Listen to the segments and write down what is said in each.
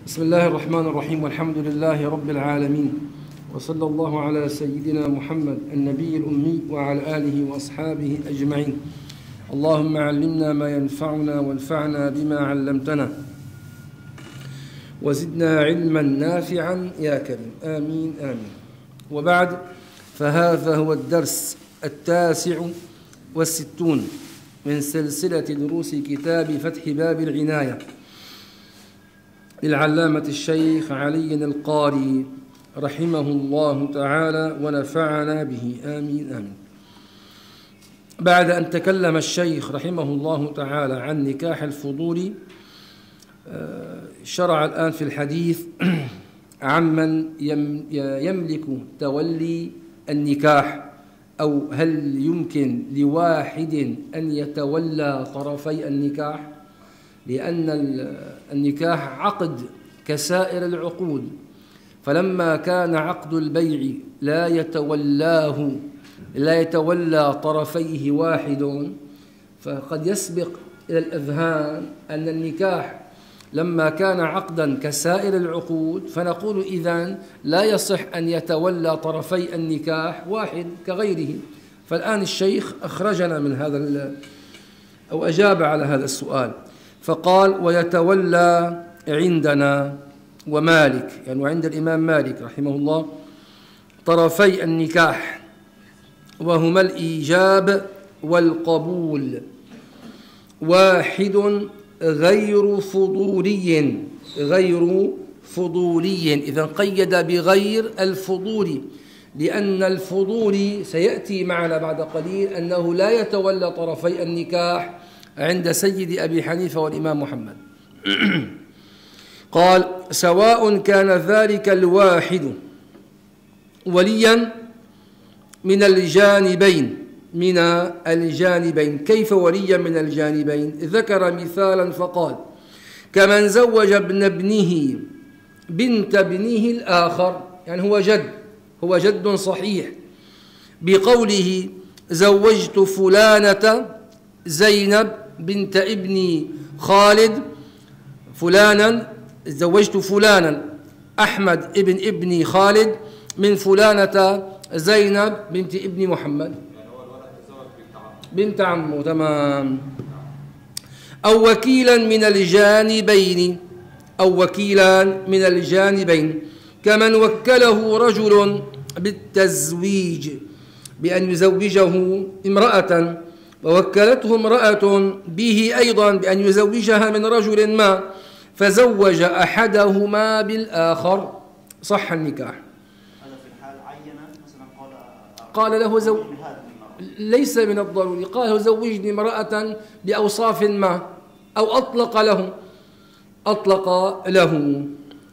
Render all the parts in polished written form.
بسم الله الرحمن الرحيم والحمد لله رب العالمين وصلى الله على سيدنا محمد النبي الأمي وعلى آله وأصحابه أجمعين. اللهم علمنا ما ينفعنا وانفعنا بما علمتنا وزدنا علما نافعا يا كريم، آمين آمين. وبعد، فهذا هو الدرس 69 من سلسلة دروس كتاب فتح باب العناية للعلامة الشيخ علي القاري رحمه الله تعالى ونفعنا به، آمين آمين. بعد أن تكلم الشيخ رحمه الله تعالى عن نكاح الفضول، شرع الآن في الحديث عمن يملك تولي النكاح، أو هل يمكن لواحد أن يتولى طرفي النكاح؟ لأن النكاح عقد كسائر العقود، فلما كان عقد البيع لا يتولى طرفيه واحد، فقد يسبق إلى الأذهان أن النكاح لما كان عقدا كسائر العقود فنقول إذن لا يصح أن يتولى طرفي النكاح واحد كغيره. فالآن الشيخ أخرجنا من هذا أو أجاب على هذا السؤال، فقال: ويتولى عندنا ومالك، يعني وعند الإمام مالك رحمه الله، طرفي النكاح وهما الإيجاب والقبول، واحد غير فضولي. إذن قيد بغير الفضول، لأن الفضول سيأتي معنا بعد قليل أنه لا يتولى طرفي النكاح عند سيد أبي حنيفة والإمام محمد. قال: سواء كان ذلك الواحد وليا من الجانبين. كيف وليا من الجانبين؟ ذكر مثالا فقال: كمن زوج ابنه بنت ابنه الآخر، يعني هو جد صحيح، بقوله: زوجت فلانة زينب بنت ابني خالد، زوجت فلانا أحمد ابني خالد من فلانة زينب بنت ابن محمد، بنت عمه، تمام. أو وكيلا من الجانبين، كمن وكله رجل بالتزويج بأن يزوجه امرأة، ووكلته امرأة به أيضا بأن يزوجها من رجل ما، فزوج أحدهما بالآخر، صح النكاح. هذا في الحال عين مثلا قال له ليس من الضروري، قال له: زوجني امرأة بأوصاف ما، أو أطلق له.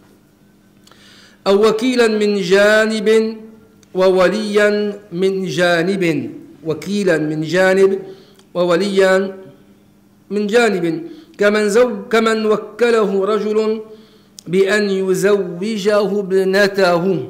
أو وكيلا من جانب ووليا من جانب، وكيلا من جانب ووليا من جانب، كمن وكله رجل بأن يزوجه ابنته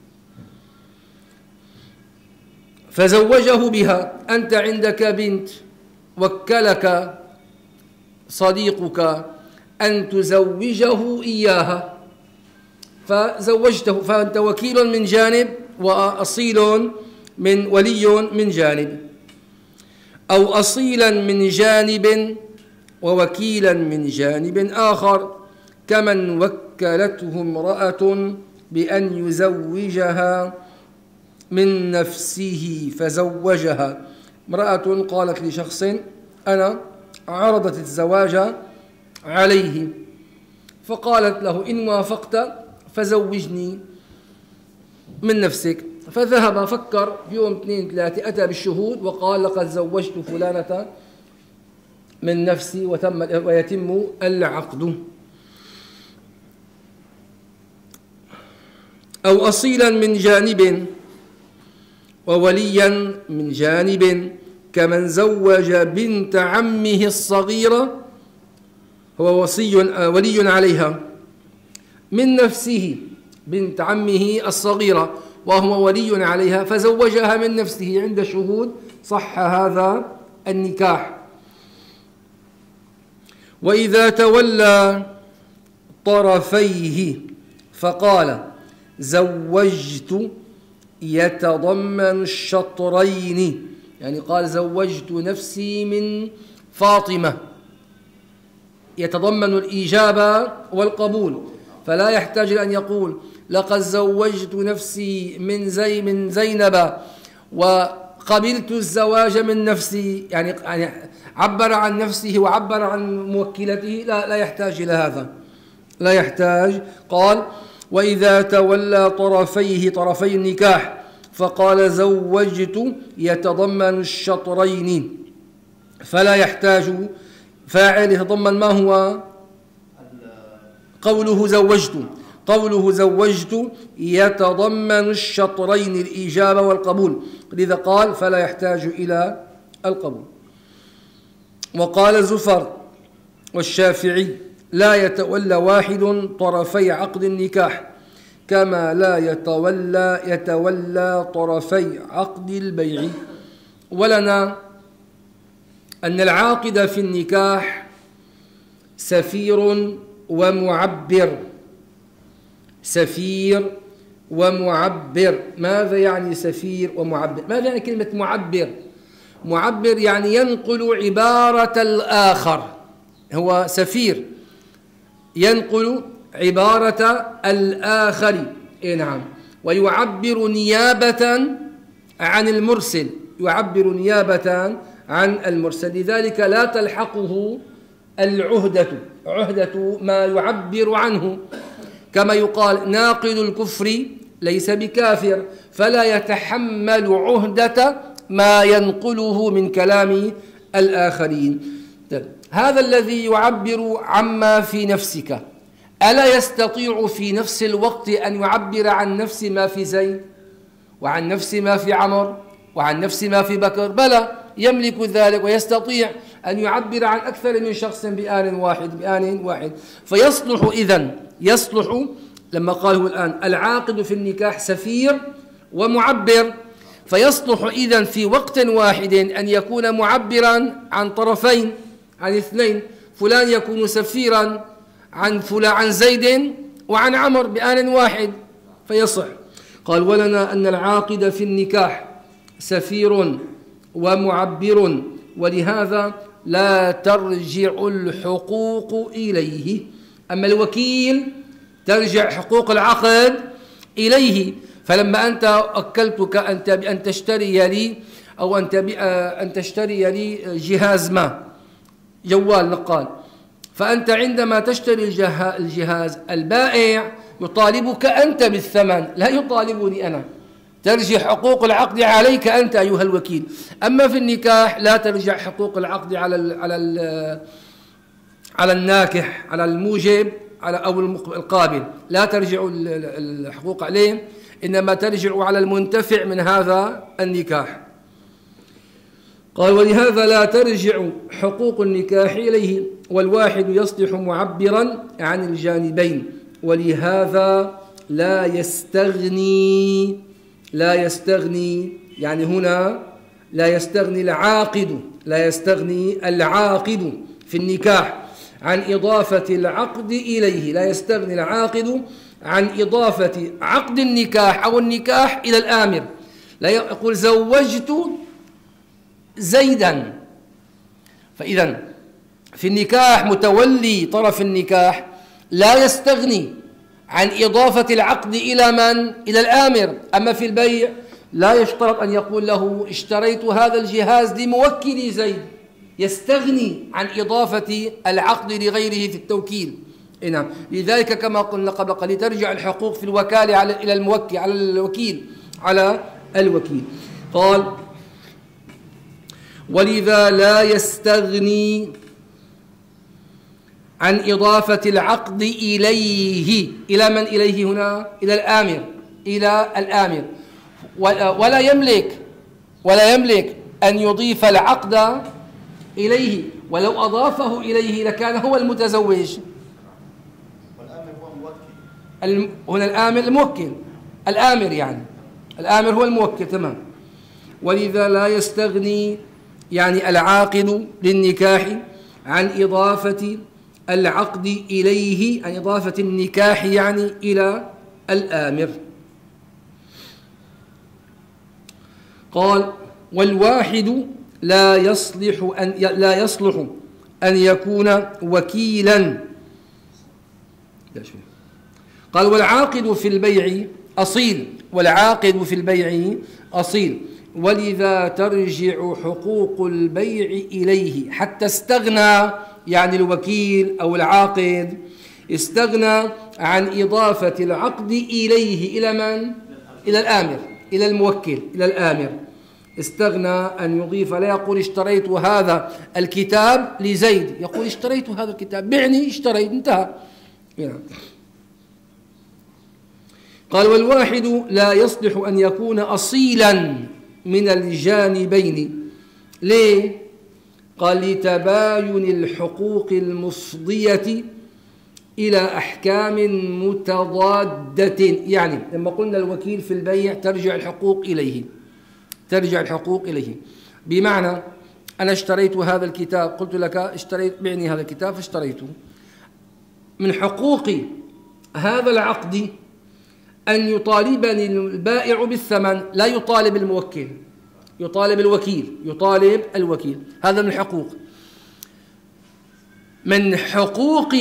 فزوجه بها. أنت عندك بنت، وكلك صديقك أن تزوجه إياها فزوجته، فأنت وكيل من جانب وأصيل من ولي من جانب. أو أصيلا من جانب ووكيلا من جانب آخر، كمن وكلته امرأة بأن يزوجها من نفسه فزوجها. امرأة قالت لشخص: أنا عرضت الزواج عليه، فقالت له: إن وافقت فزوجني من نفسك. فذهب فكر في يوم 2 3 أتى بالشهود وقال: لقد زوجت فلانة من نفسي، ويتم العقد. أو أصيلا من جانب ووليا من جانب، كمن زوج بنت عمه الصغيرة، هو ولي عليها، من نفسه، بنت عمه الصغيرة وهو ولي عليها، فزوجها من نفسه عند شهود، صح هذا النكاح. وإذا تولى طرفيه فقال زوجت يتضمن الشطرين، يعني قال زوجت نفسي من فاطمة يتضمن الإجابة والقبول، فلا يحتاج أن يقول لقد زوجت نفسي من زينب وقبلت الزواج من نفسي، يعني عبر عن نفسه وعبر عن موكلته، لا يحتاج إلى هذا، لا يحتاج. قال وإذا تولى طرفي النكاح فقال زوجت يتضمن الشطرين، فلا يحتاج فاعل يتضمن ما هو قوله زوجت يتضمن الشطرين الإجابة والقبول، لذا قال فلا يحتاج إلى القبول. وقال زفر والشافعي لا يتولى واحد طرفي عقد النكاح كما لا يتولى طرفي عقد البيع. ولنا أن العاقد في النكاح سفير ومعبر. ماذا يعني سفير ومعبر؟ ماذا يعني كلمة معبر يعني ينقل عبارة الآخر، هو سفير ينقل عبارة الآخر، نعم، ويعبر نيابة عن المرسل، لذلك لا تلحقه عهدة ما يعبر عنه، كما يقال ناقل الكفر ليس بكافر، فلا يتحمل عهدة ما ينقله من كلام الآخرين. هذا الذي يعبر عما في نفسك ألا يستطيع في نفس الوقت أن يعبر عن نفس ما في زيد وعن نفس ما في عمر وعن نفس ما في بكر؟ بلى، يملك ذلك ويستطيع أن يعبر عن أكثر من شخص بآن واحد. يصلح لما قاله الآن العاقد في النكاح سفير ومعبر، فيصلح إذن في وقت واحد أن يكون معبرا عن طرفين، عن اثنين، فلان يكون سفيرا عن زيد وعن عمر بآن واحد فيصح. قال ولنا أن العاقد في النكاح سفير ومعبر، ولهذا لا ترجع الحقوق إليه. أما الوكيل ترجع حقوق العقد إليه. فلما أنت أكلتك أنت بأن تشتري لي أو أن تشتري لي جهاز ما، جوال نقال، فأنت عندما تشتري الجهاز البائع يطالبك أنت بالثمن، لا يطالبني أنا، ترجع حقوق العقد عليك أنت أيها الوكيل. أما في النكاح لا ترجع حقوق العقد على الناكح، على الموجب أو القابل، لا ترجع الحقوق عليه، إنما ترجع على المنتفع من هذا النكاح. قال ولهذا لا ترجع حقوق النكاح إليه، والواحد يصلح معبرا عن الجانبين، ولهذا لا يستغني يعني هنا لا يستغني العاقد في النكاح عن إضافة العقد إليه، لا يستغني العاقد عن إضافة عقد النكاح أو النكاح إلى الآمر، لا يقول زوجت زيدا. فإذا في النكاح متولي طرف النكاح لا يستغني عن إضافة العقد إلى من؟ إلى الآمر. أما في البيع لا يشترط أن يقول له اشتريت هذا الجهاز لموكلي زيد، يستغني عن إضافة العقد لغيره في التوكيل. نعم، لذلك كما قلنا قبل قليل ترجع الحقوق في الوكالة إلى الموكل، على الوكيل. قال ولذا لا يستغني عن إضافة العقد إليه. إلى من إليه هنا؟ إلى الآمر، ولا يملك أن يضيف العقد إليه، ولو أضافه إليه لكان هو المتزوج. والآمر هو موكل. هنا الآمر الموكل، الآمر هو الموكل، تمام. ولذا لا يستغني يعني العاقد للنكاح عن إضافة العقد إليه، عن إضافة النكاح يعني إلى الآمر. قال والواحد لا يصلح أن يكون وكيلا. قال والعاقد في البيع أصيل، والعاقد في البيع أصيل، ولذا ترجع حقوق البيع إليه حتى استغنى، يعني الوكيل أو العاقد استغنى عن إضافة العقد إليه إلى من؟ إلى الآمر، إلى الموكل، إلى الآمر. استغنى أن يضيف، لا يقول اشتريت هذا الكتاب لزيد، يقول اشتريت هذا الكتاب، بعني، اشتريت، انتهى. قال والواحد لا يصلح أن يكون أصيلا من الجانبين. ليه؟ قال لتباين الحقوق المفضية إلى أحكام متضادة. يعني لما قلنا الوكيل في البيع ترجع الحقوق إليه، ترجع الحقوق إليه. بمعنى أنا اشتريت هذا الكتاب، قلت لك اشتريت، بعني هذا الكتاب، فاشتريته. من حقوق هذا العقد أن يطالبني البائع بالثمن، لا يطالب الموكل، يطالب الوكيل، يطالب الوكيل. هذا من الحقوق. من حقوق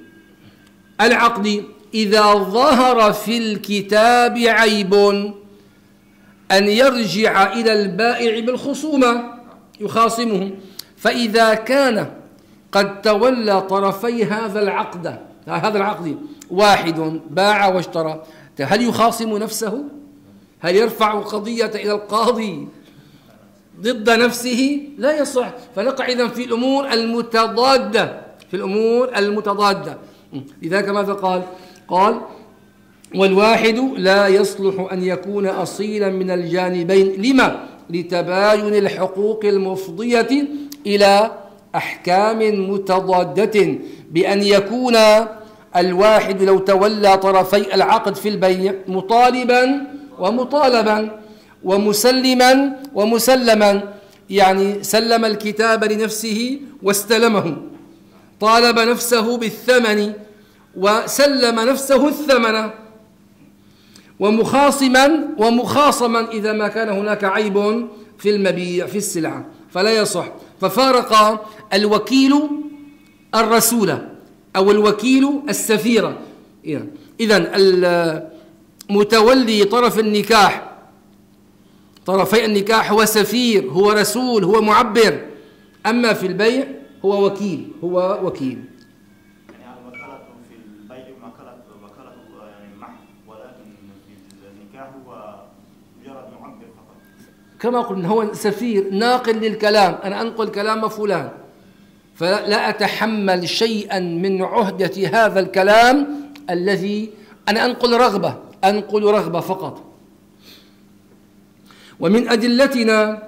العقد إذا ظهر في الكتاب عيب أن يرجع إلى البائع بالخصومة، يخاصمه. فإذا كان قد تولى طرفي هذا العقد واحد باع واشترى، هل يخاصم نفسه؟ هل يرفع قضية إلى القاضي ضد نفسه؟ لا يصح. فنقع إذن في الأمور المتضادة، في الأمور المتضادة. لذلك ماذا قال؟ قال والواحد لا يصلح أن يكون أصيلا من الجانبين. لما؟ لتباين الحقوق المفضية إلى أحكام متضادة، بأن يكون الواحد لو تولى طرفي العقد في البيع مطالبا ومطالبا ومسلما ومسلما، يعني سلم الكتاب لنفسه واستلمه، طالب نفسه بالثمن وسلم نفسه الثمن، ومخاصما ومخاصما إذا ما كان هناك عيب في المبيع في السلعة، فلا يصح. ففارق الوكيل الرسول أو الوكيل السفير. إذن المتولي طرف النكاح، طرفي النكاح، هو سفير، هو رسول، هو معبر. أما في البيع هو وكيل، هو وكيل. يعني الوكالة في البيع وكالة يعني محض، ولكن في النكاح هو مجرد معبر فقط. كما قلنا هو سفير ناقل للكلام، أنا أنقل كلام فلان، فلا أتحمل شيئا من عهدة هذا الكلام الذي أنا أنقل رغبة فقط. ومن أدلتنا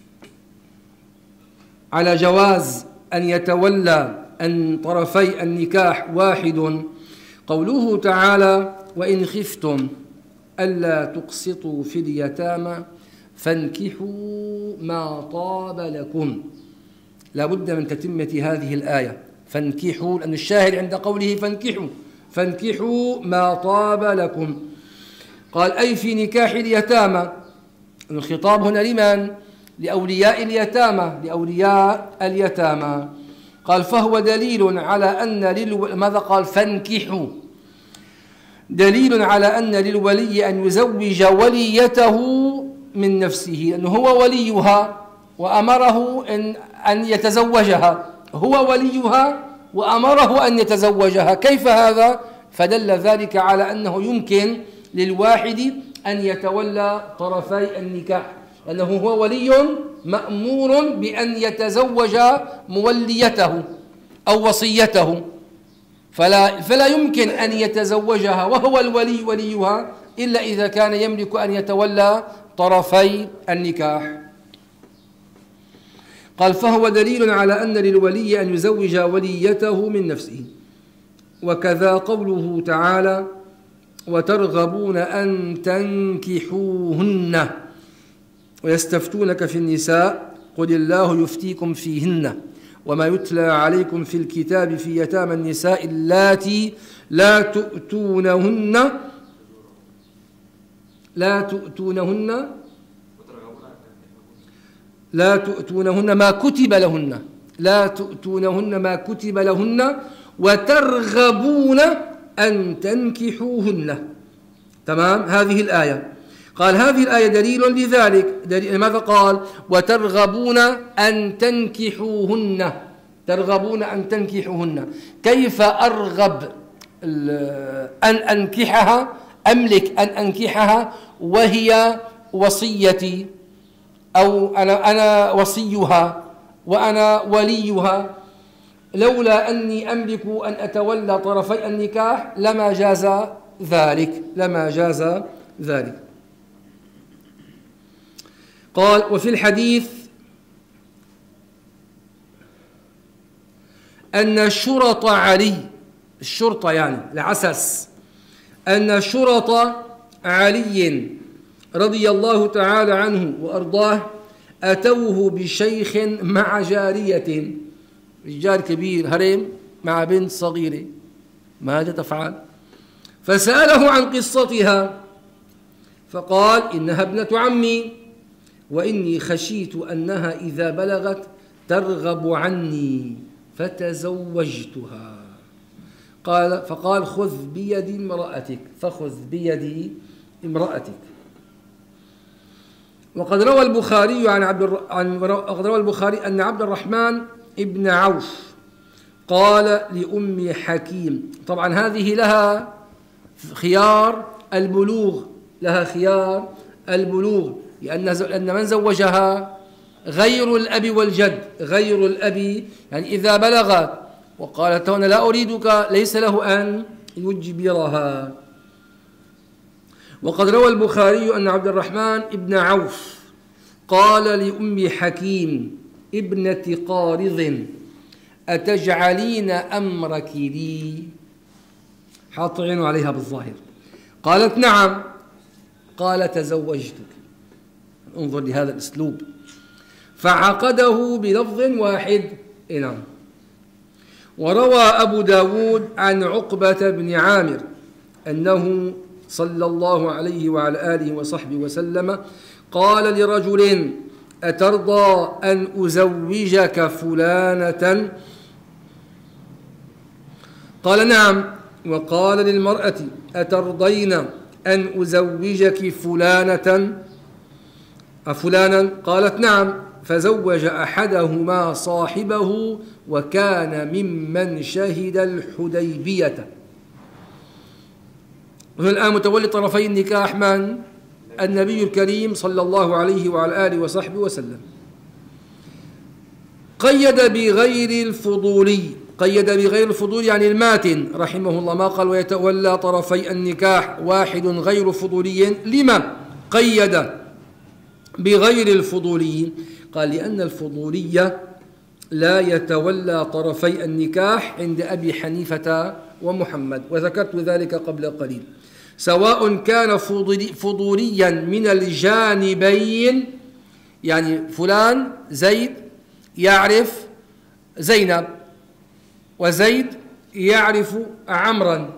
على جواز أن يتولى أن طرفي النكاح واحد قوله تعالى وإن خفتم ألا تقسطوا في اليتامى فانكحوا ما طاب لكم. لا بد من تتمة هذه الآية، فانكحوا، لأن الشاهد عند قوله فانكحوا ما طاب لكم. قال أي في نكاح اليتامى. الخطاب هنا لمن؟ لأولياء اليتامى، لأولياء اليتامى. قال فهو دليل على أن ماذا قال؟ فانكحوا، دليل على أن للولي أن يزوج وليته من نفسه، لأنه هو وليها وأمره أن يتزوجها، هو وليها وأمره أن يتزوجها. كيف هذا؟ فدل ذلك على أنه يمكن للواحد أن يتولى طرفي النكاح، لأنه هو ولي مأمور بأن يتزوج موليته أو وصيته، فلا يمكن أن يتزوجها وهو الولي وليها إلا إذا كان يملك أن يتولى طرفي النكاح. قال فهو دليل على أن للولي أن يزوج وليته من نفسه. وكذا قوله تعالى وترغبون أن تنكحوهن ويستفتونك في النساء قل الله يفتيكم فيهن وما يتلى عليكم في الكتاب في يتامى النساء اللاتي لا تؤتونهن ما كتب لهن، لا تؤتونهن ما كتب لهن وترغبون أن تنكحوهن. تمام؟ هذه الآية. قال هذه الآية دليل لذلك. لماذا قال وترغبون أن تنكحوهن؟ ترغبون أن تنكحوهن، كيف أرغب أن أنكحها، أملك أن أنكحها وهي وصيتي، أو أنا وصيها وأنا وليها؟ لولا أني أملك أن أتولى طرفي النكاح لما جاز ذلك. قال وفي الحديث أن شرط علي، الشرطة يعني العسس، أن شرط علي رضي الله تعالى عنه وأرضاه أتوه بشيخ مع جارية، رجال كبير هرم مع بنت صغيرة، ماذا تفعل؟ فسأله عن قصتها فقال إنها ابنة عمي، وإني خشيت أنها إذا بلغت ترغب عني فتزوجتها. فقال خذ بيد امرأتك، فخذ بيد امرأتك. وقد روى البخاري أن عبد الرحمن ابن عوف قال لأم حكيم، طبعا هذه لها خيار البلوغ، لأن من زوجها غير الأب والجد، غير الأب، يعني إذا بلغت وقالت أنا لا أريدك ليس له أن يجبرها. وقد روى البخاري أن عبد الرحمن ابن عوف قال لأم حكيم ابنة قارض أتجعلين أمرك لي؟ حاط عينه عليها بالظاهر. قالت نعم. قال تزوجتك. انظر لهذا الأسلوب. فعقده بلفظ واحد. نعم. وروى أبو داود عن عقبة بن عامر أنه صلى الله عليه وعلى آله وصحبه وسلم قال لرجل أترضى أن أزوجك فلانة؟ قال نعم. وقال للمرأة أترضين أن أزوجك فلانا؟ قالت نعم. فزوج أحدهما صاحبه وكان ممن شهد الحديبية. الآن متولي طرفي النكاح من؟ النبي الكريم صلى الله عليه وعلى آله وصحبه وسلم. قيد بغير الفضول يعني الماتن رحمه الله، ما قال ويتولى طرفي النكاح واحد غير فضولي. لما قيد بغير الفضولي؟ قال لأن الفضولي لا يتولى طرفي النكاح عند أبي حنيفة ومحمد، وذكرت ذلك قبل قليل. سواء كان فضوليا من الجانبين، يعني فلان زيد يعرف زينب وزيد يعرف عمرا،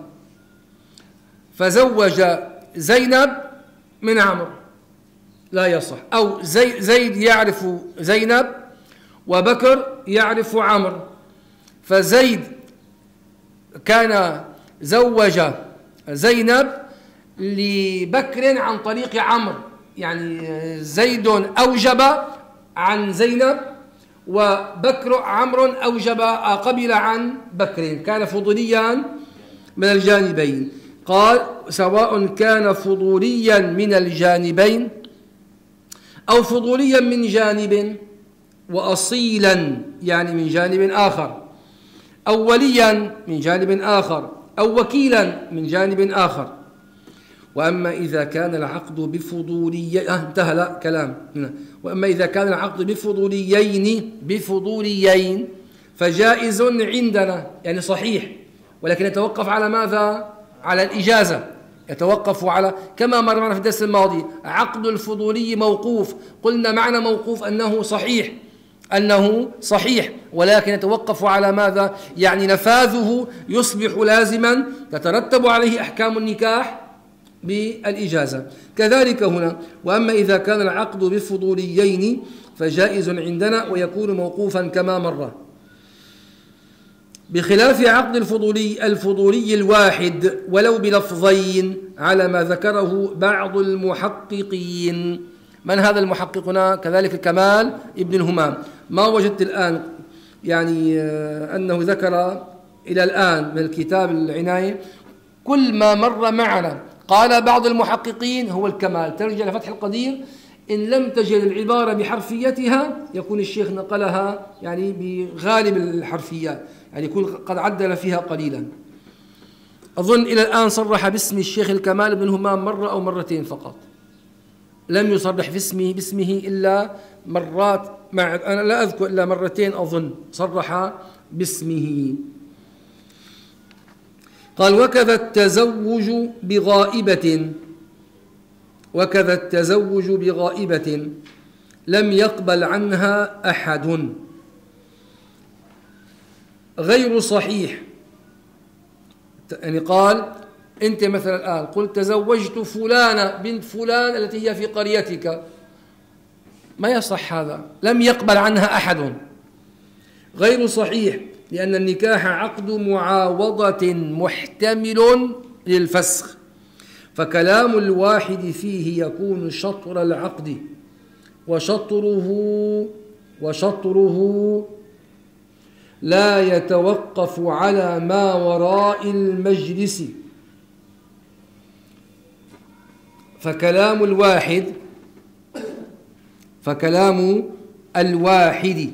فزوج زينب من عمرو لا يصح. أو زيد يعرف زينب وبكر يعرف عمرو، فزيد كان زوج زينب لبكر عن طريق عمرو، يعني زيد أوجب عن زينب عمرو أوجب قبل عن بكر، كان فضوليا من الجانبين. قال سواء كان فضوليا من الجانبين أو فضوليا من جانب وأصيلا يعني من جانب آخر، أو وليا من جانب آخر، أو وكيلا من جانب آخر. وأما إذا كان العقد انتهى لا كلام. وأما إذا كان العقد بفضوليين فجائز عندنا، يعني صحيح، ولكن يتوقف على ماذا؟ على الإجازة. يتوقف على كما مر معنا في الدرس الماضي، عقد الفضولي موقوف، قلنا معنى موقوف أنه صحيح أنه صحيح، ولكن يتوقف على ماذا؟ يعني نفاذه يصبح لازما، تترتب عليه أحكام النكاح بالإجازة. كذلك هنا، وأما إذا كان العقد بفضوليين فجائز عندنا ويكون موقوفا كما مر، بخلاف عقد الفضولي الواحد ولو بلفظين على ما ذكره بعض المحققين. من هذا المحققنا؟ كذلك الكمال ابن الهمام. ما وجدت الآن يعني أنه ذكر إلى الآن من الكتاب العناية، كل ما مر معنا قال بعض المحققين هو الكمال. ترجع لفتح القدير، إن لم تجد العبارة بحرفيتها يكون الشيخ نقلها يعني بغالب الحرفيات، يعني يكون قد عدل فيها قليلا. أظن إلى الآن صرح باسم الشيخ الكمال بن همام مرة أو مرتين فقط، لم يصرح باسمه إلا مرات، أنا لا أذكر إلا مرتين أظن صرح باسمه. قال وكذا التزوج بغائبة لم يقبل عنها أحد غير صحيح. يعني قال أنت مثلا الآن قلت تزوجت فلانة بنت فلان التي هي في قريتك، ما يصح هذا، لم يقبل عنها أحد، غير صحيح، لأن النكاح عقد معاوضة محتمل للفسخ، فكلام الواحد فيه يكون شطر العقد، وشطره لا يتوقف على ما وراء المجلس. فكلام الواحد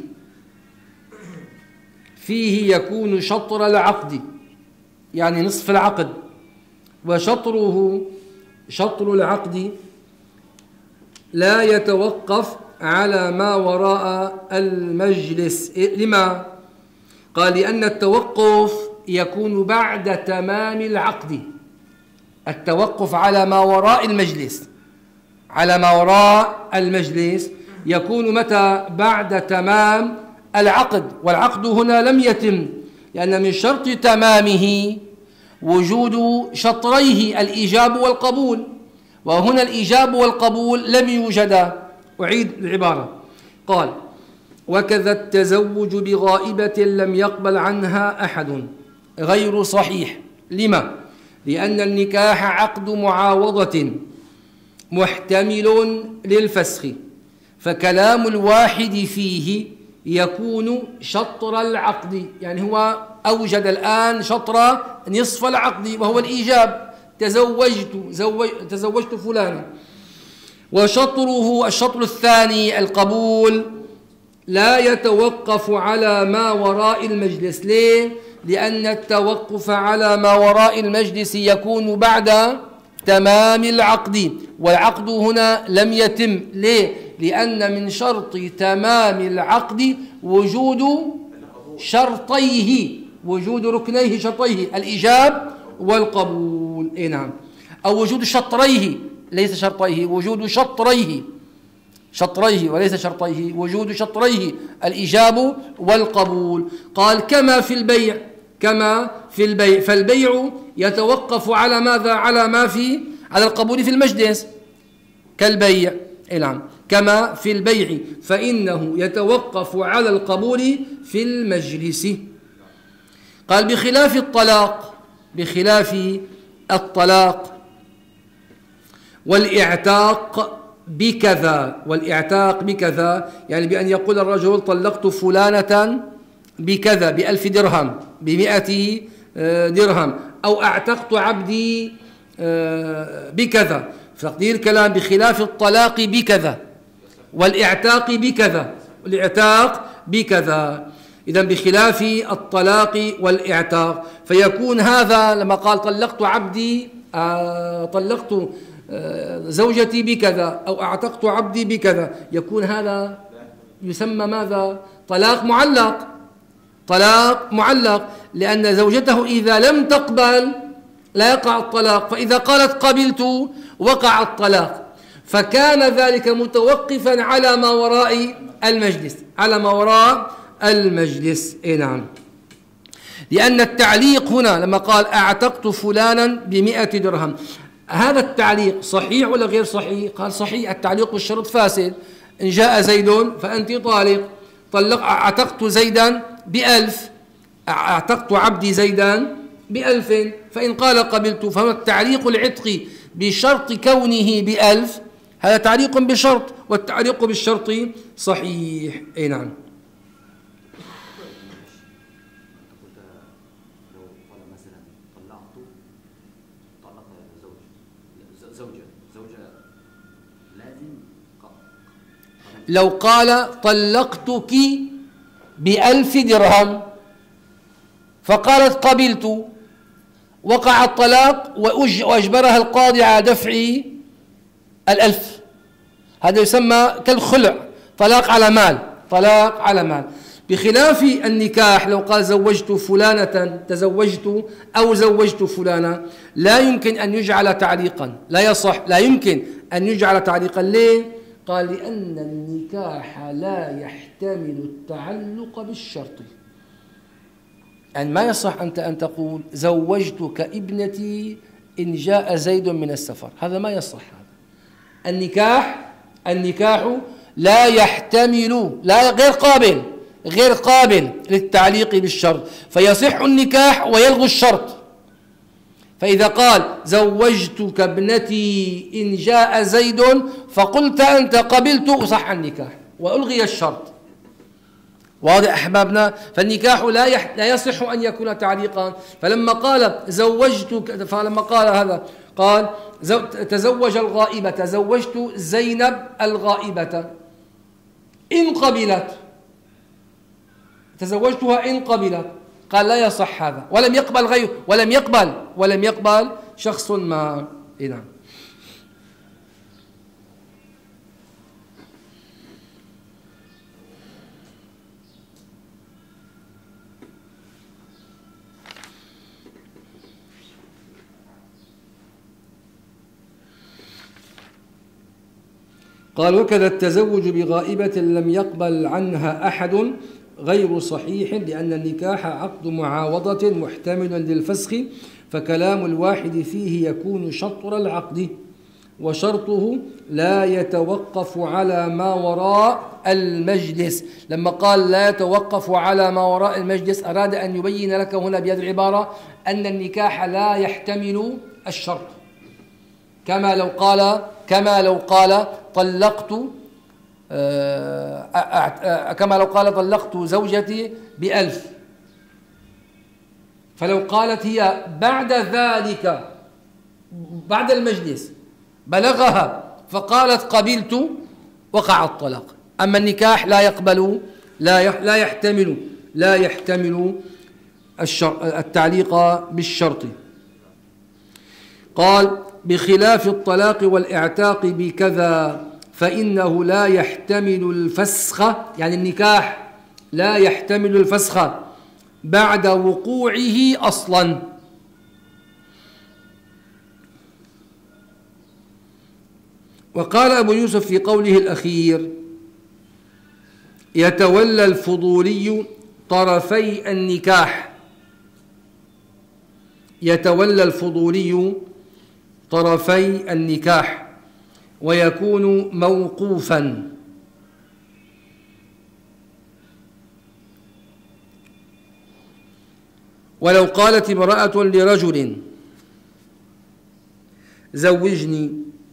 فيه يكون شطر العقد، يعني نصف العقد، شطر العقد لا يتوقف على ما وراء المجلس. لما؟ قال لأن التوقف يكون بعد تمام العقد. التوقف على ما وراء المجلس يكون متى؟ بعد تمام العقد، والعقد هنا لم يتم، لأن من شرط تمامه وجود شطريه الإيجاب والقبول، وهنا الإيجاب والقبول لم يوجدا. أعيد العبارة، قال وكذا التزوج بغائبة لم يقبل عنها أحد غير صحيح. لما؟ لأن النكاح عقد معاوضة محتمل للفسخ، فكلام الواحد فيه يكون شطر العقد، يعني هو أوجد الآن شطر نصف العقد وهو الإيجاب، تزوجت فلانا. وشطره الشطر الثاني القبول لا يتوقف على ما وراء المجلس. ليه؟ لأن التوقف على ما وراء المجلس يكون بعد تمام العقد، والعقد هنا لم يتم. ليه؟ لأن من شرط تمام العقد وجود شرطيه، وجود ركنيه شرطيه الإيجاب والقبول. نعم، أو وجود شطريه ليس شرطيه، وجود شطريه وليس شرطيه، وجود شطريه الإيجاب والقبول. قال كما في البيع، فالبيع يتوقف على ماذا؟ على القبول في المجلس كالبيع. نعم، كما في البيع فإنه يتوقف على القبول في المجلس. قال بخلاف الطلاق والإعتاق بكذا، يعني بأن يقول الرجل طلقت فلانة بكذا، ب1000 درهم، ب100 درهم، أو أعتقت عبدي بكذا. فتقدير الكلام بخلاف الطلاق بكذا والإعتاق بكذا، إذن بخلاف الطلاق والإعتاق، فيكون هذا لما قال طلقت عبدي، طلقت زوجتي بكذا أو أعتقت عبدي بكذا، يكون هذا يسمى ماذا؟ طلاق معلق، لأن زوجته إذا لم تقبل لا يقع الطلاق، فإذا قالت قبلت وقع الطلاق. فكان ذلك متوقفا على ما وراء المجلس، على ما وراء المجلس. نعم. لأن التعليق هنا لما قال أعتقت فلانا ب100 درهم، هذا التعليق صحيح ولا غير صحيح؟ قال صحيح، التعليق والشرط فاسد. إن جاء زيد فأنت طالق. أعتقت زيدا ب1000، أعتقت عبدي زيدا ب1000، فإن قال قبلت فهو التعليق العتق بشرط كونه ب1000 هذا تعليق بشرط، والتعليق بالشرط صحيح. أي نعم. لو قال طلقتك ب1000 درهم فقالت قبلت، وقع الطلاق وأجبرها القاضي على دفع 1000، هذا يسمى كالخلع، طلاق على مال، طلاق على مال. بخلاف النكاح لو قال زوجت فلانة، تزوجت أو زوجت فلانة، لا يمكن أن يجعل تعليقا، لا يصح، لا يمكن أن يجعل تعليقا. ليه؟ قال لأن النكاح لا يحتمل التعلق بالشرط. يعني ما يصح أن تقول زوجتك ابنتي إن جاء زيد من السفر، هذا ما يصح. هذا النكاح لا يحتمل، لا غير قابل للتعليق بالشرط، فيصح النكاح ويلغي الشرط. فإذا قال زوجتك ابنتي إن جاء زيد فقلت أنت قبلت، صح النكاح وألغي الشرط. واضح أحبابنا؟ فالنكاح لا يصح أن يكون تعليقا. فلما قال زوجتك، فلما قال هذا قال تزوج الغائبة، تزوجت زينب الغائبة إن قبلت، تزوجتها إن قبلت، قال لا يصح هذا، ولم يقبل غيره، ولم يقبل شخص ما. نعم. قال وكذا التزوج بغائبة لم يقبل عنها أحد غير صحيح، لأن النكاح عقد معاوضة محتمل للفسخ، فكلام الواحد فيه يكون شطر العقد، وشرطه لا يتوقف على ما وراء المجلس. لما قال لا يتوقف على ما وراء المجلس أراد أن يبين لك هنا بهذه العبارة أن النكاح لا يحتمل الشرط، كما لو قال طلقت كما لو قال طلقت زوجتي ب1000، فلو قالت هي بعد ذلك بعد المجلس بلغها فقالت قبلت وقع الطلاق. أما النكاح لا يقبل، لا يحتمل التعليق بالشرط. قال بخلاف الطلاق والإعتاق بكذا فإنه لا يحتمل الفسخ، يعني النكاح لا يحتمل الفسخ بعد وقوعه أصلا. وقال أبو يوسف في قوله الأخير يتولى الفضولي طرفي النكاح، يتولى الفضولي طرفي النكاح ويكون موقوفا. ولو قالت امرأة لرجل زوجني،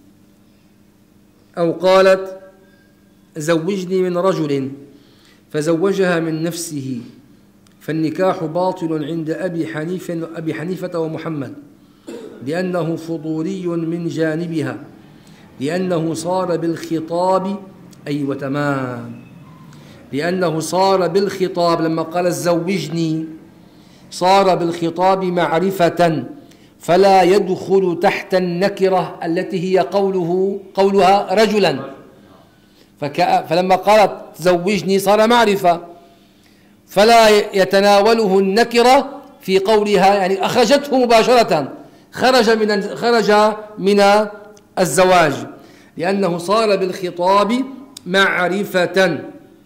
أو قالت زوجني من رجل فزوجها من نفسه، فالنكاح باطل عند أبي حنيفة ومحمد، لأنه فضولي من جانبها، لأنه صار بالخطاب، أيوة تمام، لأنه صار بالخطاب لما قال زوجني صار بالخطاب معرفة، فلا يدخل تحت النكرة التي هي قولها رجلا، فلما قالت زوجني صار معرفة، فلا يتناوله النكرة في قولها، يعني أخرجته مباشرة، خرج من الزواج. لأنه صار بالخطاب معرفة،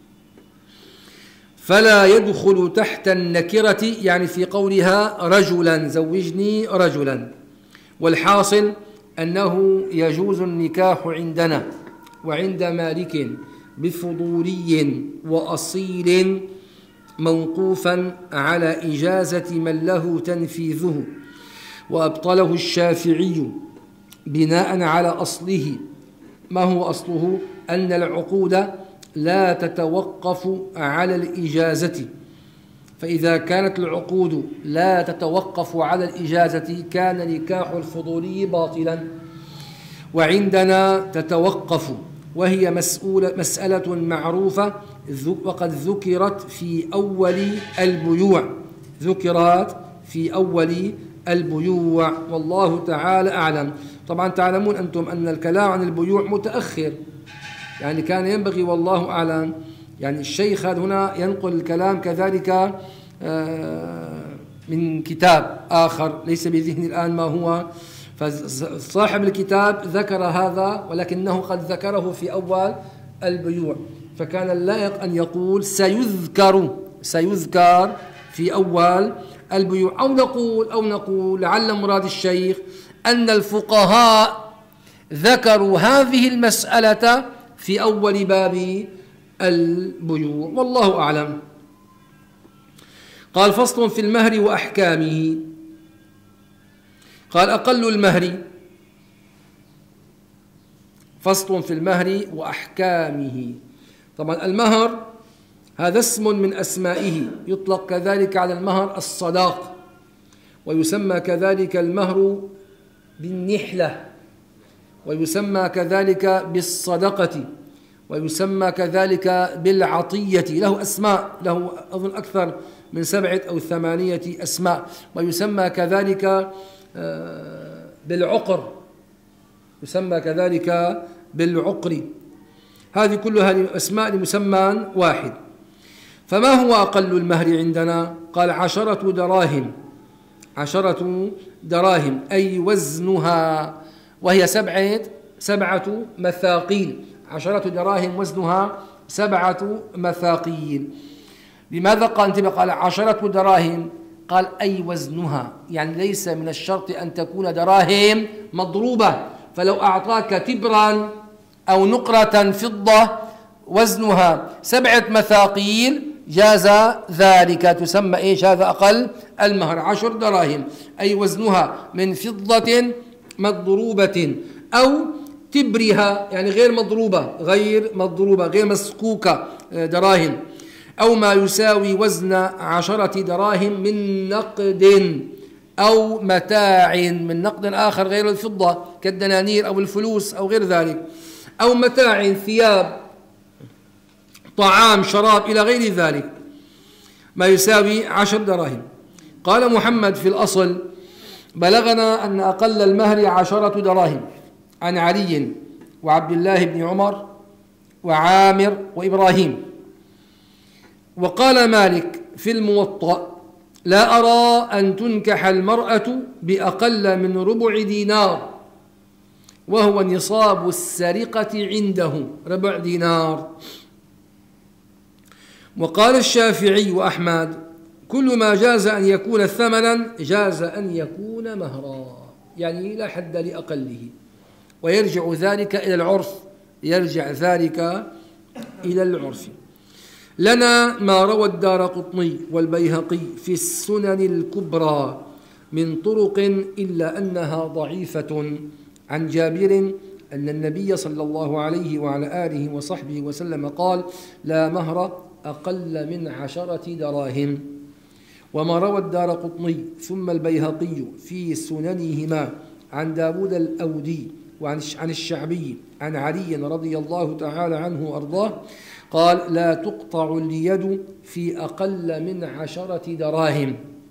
فلا يدخل تحت النكرة، يعني في قولها رجلا زوجني رجلا. والحاصل أنه يجوز النكاح عندنا وعند مالك بفضولي وأصيل موقوفا على إجازة من له تنفيذه، وأبطله الشافعي بناء على أصله. ما هو أصله؟ أن العقود لا تتوقف على الإجازة، فإذا كانت العقود لا تتوقف على الإجازة كان نكاح الفضولي باطلا. وعندنا تتوقف، وهي مسألة معروفة وقد ذكرت في أول البيوع، ذكرت في أول البيوع، والله تعالى أعلم. طبعا تعلمون أنتم أن الكلام عن البيوع متأخر، يعني كان ينبغي والله أعلم، يعني الشيخ هنا ينقل الكلام كذلك من كتاب آخر ليس بذهني الآن ما هو، فصاحب الكتاب ذكر هذا ولكنه قد ذكره في أول البيوع، فكان اللائق أن يقول سيذكر في أول البيوع، أو نقول لعل مراد الشيخ أن الفقهاء ذكروا هذه المسألة في أول باب البيوع، والله أعلم. قال فصل في المهر وأحكامه. قال أقل المهر، فصل في المهر وأحكامه. طبعا المهر هذا اسم من أسمائه، يطلق كذلك على المهر الصداق، ويسمى كذلك المهر بالنحلة، ويسمى كذلك بالصدقة، ويسمى كذلك بالعطية، له أسماء، له أظن أكثر من 7 أو 8 أسماء، ويسمى كذلك بالعقر، يسمى كذلك بالعقر. هذه كلها أسماء لمسمى واحد. فما هو أقل المهر عندنا؟ قال 10 دراهم، 10 دراهم أي وزنها، وهي 7 مثاقيل، 10 دراهم وزنها 7 مثاقيل. لماذا قال 10 دراهم؟ قال أي وزنها، يعني ليس من الشرط أن تكون دراهم مضروبة، فلو أعطاك تبرا أو نقرة فضة وزنها 7 مثاقيل جاز ذلك، تسمى إيش؟ هذا أقل المهر، 10 دراهم أي وزنها من فضة مضروبة أو تبرها، يعني غير مضروبة غير مسكوكة دراهم، أو ما يساوي وزن 10 دراهم من نقد أو متاع، من نقد آخر غير الفضة كالدنانير أو الفلوس أو غير ذلك، أو متاع ثياب طعام شراب إلى غير ذلك، ما يساوي 10 دراهم. قال محمد في الأصل: بلغنا أن أقل المهر 10 دراهم عن علي وعبد الله بن عمر وعامر وإبراهيم. وقال مالك في الموطأ: لا أرى أن تنكح المرأة بأقل من ربع دينار، وهو نصاب السرقة عنده، ربع دينار. وقال الشافعي وأحمد: كل ما جاز أن يكون ثمنا جاز أن يكون مهرا، يعني لا حد لأقله، ويرجع ذلك إلى العرف. لنا ما روى الدارقطني والبيهقي في السنن الكبرى من طرق إلا أنها ضعيفة عن جابر أن النبي صلى الله عليه وعلى آله وصحبه وسلم قال: لا مهر أقل من 10 دراهم. وما روى الدارقطني ثم البيهقي في سننهما عن داود الأودي وعن الشعبي عن علي رضي الله تعالى عنه وأرضاه قال: لا تقطع اليد في أقل من 10 دراهم،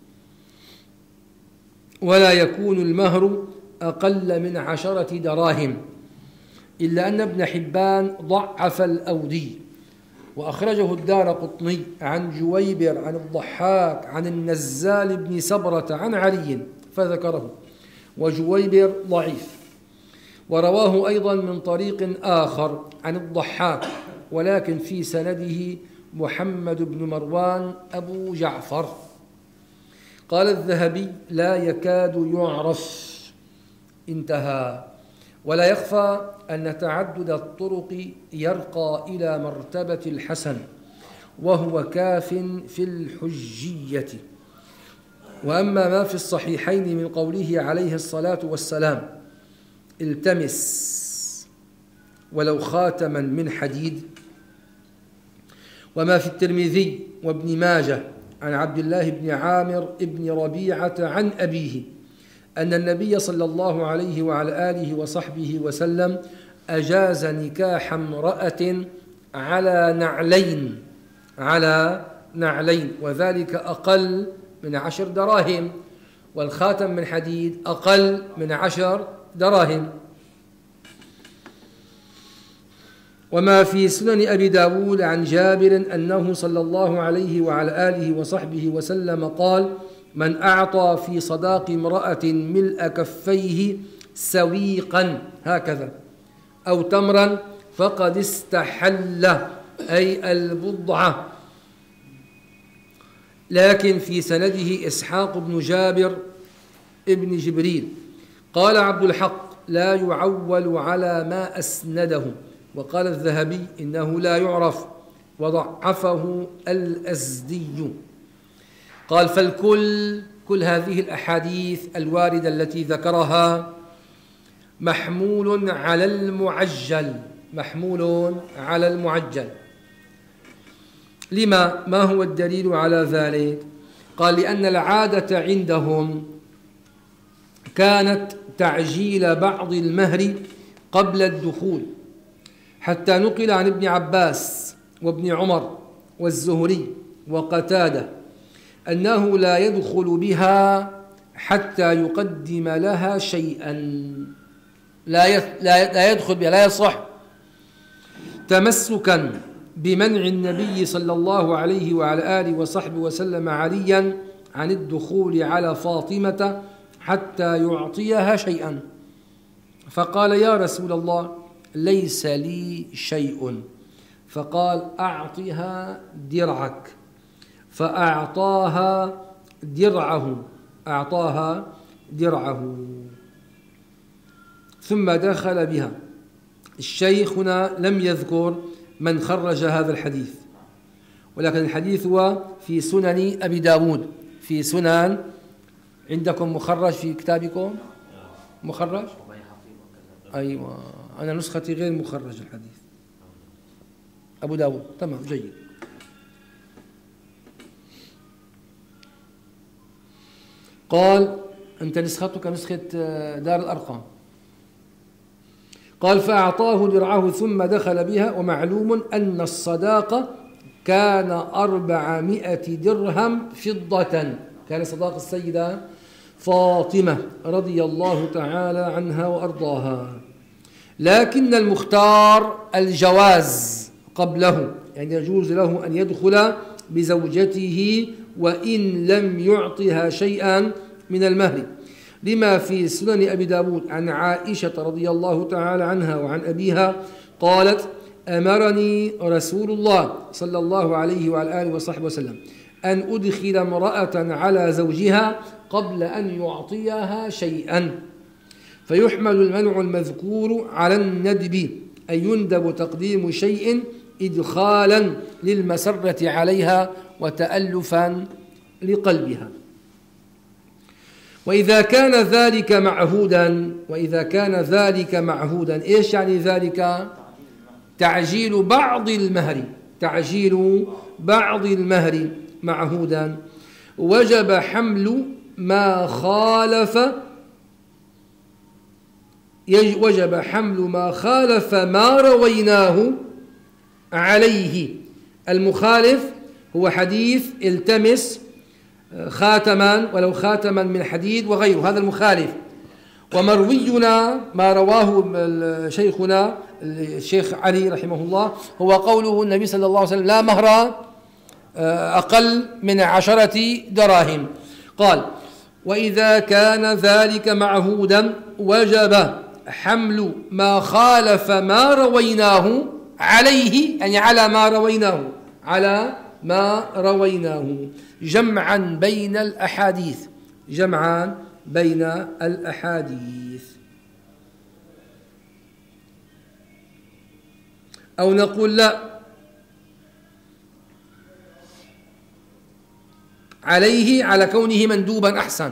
ولا يكون المهر أقل من 10 دراهم، إلا أن ابن حبان ضعف الأودي، وأخرجه الدارقطني عن جويبر عن الضحاك عن النزال بن سبرة عن علي فذكره، وجويبر ضعيف. ورواه أيضا من طريق آخر عن الضحاك، ولكن في سنده محمد بن مروان أبو جعفر. قال الذهبي: لا يكاد يعرف. انتهى. ولا يخفى أن تعدد الطرق يرقى إلى مرتبة الحسن، وهو كاف في الحجية. وأما ما في الصحيحين من قوله عليه الصلاة والسلام: التمس ولو خاتما من حديد، وما في الترمذي وابن ماجه عن عبد الله بن عامر بن ربيعة عن أبيه أن النبي صلى الله عليه وعلى آله وصحبه وسلم أجاز نكاح امرأة على نعلين، وذلك أقل من 10 دراهم، والخاتم من حديد أقل من 10 دراهم. وما في سنن أبي داود عن جابر أنه صلى الله عليه وعلى آله وصحبه وسلم قال: من أعطى في صداق امرأة ملء كفيه سويقا هكذا أو تمرا فقد استحل، أي البضعة. لكن في سنده إسحاق بن جابر ابن جبريل. قال عبد الحق: لا يعول على ما أسنده. وقال الذهبي: إنه لا يعرف، وضعفه الأزدي. قال: كل هذه الأحاديث الواردة التي ذكرها محمول على المعجل. لما؟ ما هو الدليل على ذلك؟ قال: لأن العادة عندهم كانت تعجيل بعض المهر قبل الدخول، حتى نقل عن ابن عباس وابن عمر والزهري وقتادة أنه لا يدخل بها حتى يقدم لها شيئا. لا يدخل بها، لا يصح، تمسكا بمنع النبي صلى الله عليه وعلى آله وصحبه وسلم عليا عن الدخول على فاطمة حتى يعطيها شيئا. فقال: يا رسول الله، ليس لي شيء. فقال: أعطها درعك. فأعطاها درعه ثم دخل بها. الشيخ هنا لم يذكر من خرج هذا الحديث، ولكن الحديث هو في سنن أبي داود. في سنن عندكم مخرج في كتابكم؟ مخرج؟ أيوة، أنا نسختي غير مخرج الحديث. أبو داود، تمام، جيد. قال: أنت نسختك نسخة دار الأرقام. قال: فأعطاه درعه ثم دخل بها. ومعلوم أن الصداقة كان 400 درهم فضة، كان صداق السيدة فاطمة رضي الله تعالى عنها وأرضاها. لكن المختار الجواز قبله، يعني يجوز له أن يدخل بزوجته وإن لم يعطها شيئا من المهر، لما في سنن أبي داود عن عائشة رضي الله تعالى عنها وعن أبيها قالت: أمرني رسول الله صلى الله عليه وعلى آله وصحبه وسلم أن أدخل امرأة على زوجها قبل أن يعطيها شيئا. فيحمل المنع المذكور على الندب، أي يندب تقديم شيء إدخالا للمسرة عليها وتألفا لقلبها. وإذا كان ذلك معهودا، إيش يعني ذلك؟ تعجيل بعض المهر معهودا، وجب حمل ما خالف ما رويناه عليه. المخالف هو حديث التمس خاتما ولو خاتما من حديد وغيره، هذا المخالف. ومروينا ما رواه شيخنا الشيخ علي رحمه الله هو قوله النبي صلى الله عليه وسلم: لا مهر أقل من 10 دراهم. قال: وإذا كان ذلك معهودا وجب حمل ما خالف ما رويناه عليه، يعني على ما رويناه، على ما رويناه، جمعا بين الأحاديث، جمعا بين الأحاديث. أو نقول لا، عليه على كونه مندوبا، أحسن،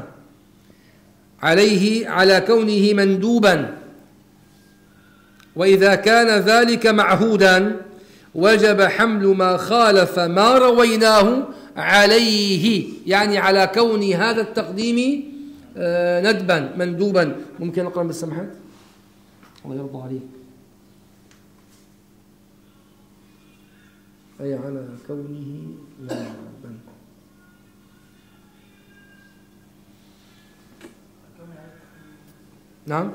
عليه على كونه مندوبا، وإذا كان ذلك معهودا وجب حمل ما خالف ما رويناه عليه، يعني على كون هذا التقديم ندبا مندوبا. ممكن نقرأ بالسمحات؟ الله يرضى عليك. أي على كونه ندبا. نعم،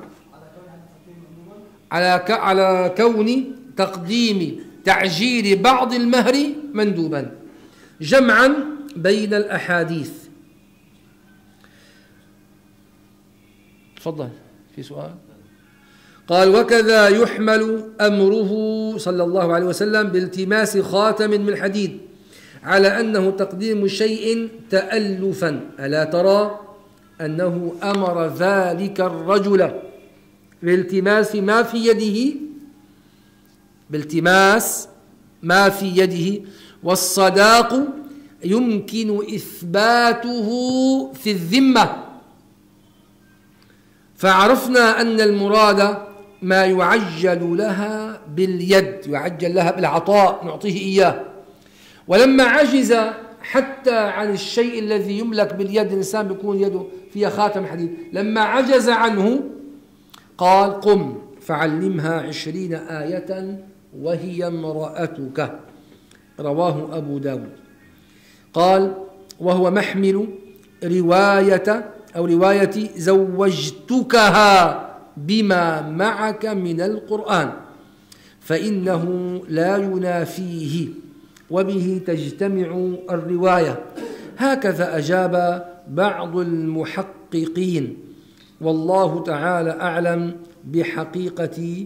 على كون تقديم تعجيل بعض المهر مندوبا، جمعا بين الأحاديث. تفضل، في سؤال؟ قال: وكذا يحمل أمره صلى الله عليه وسلم بالتماس خاتم من حديد على أنه تقديم شيء تألفا. ألا ترى أنه أمر ذلك الرجل بالتماس ما في يده، بالتماس ما في يده، والصداق يمكن إثباته في الذمة. فعرفنا أن المراد ما يعجل لها باليد، يعجل لها بالعطاء، نعطيه إياه. ولما عجز حتى عن الشيء الذي يملك باليد، الإنسان بيكون يده فيها خاتم حديد، لما عجز عنه قال: قم فعلمها 20 آية وهي امرأتك. رواه أبو داود. قال: وهو محمل رواية زوجتكها بما معك من القرآن، فإنه لا ينافيه، وبه تجتمع الرواية. هكذا أجاب بعض المحققين، والله تعالى أعلم بحقيقة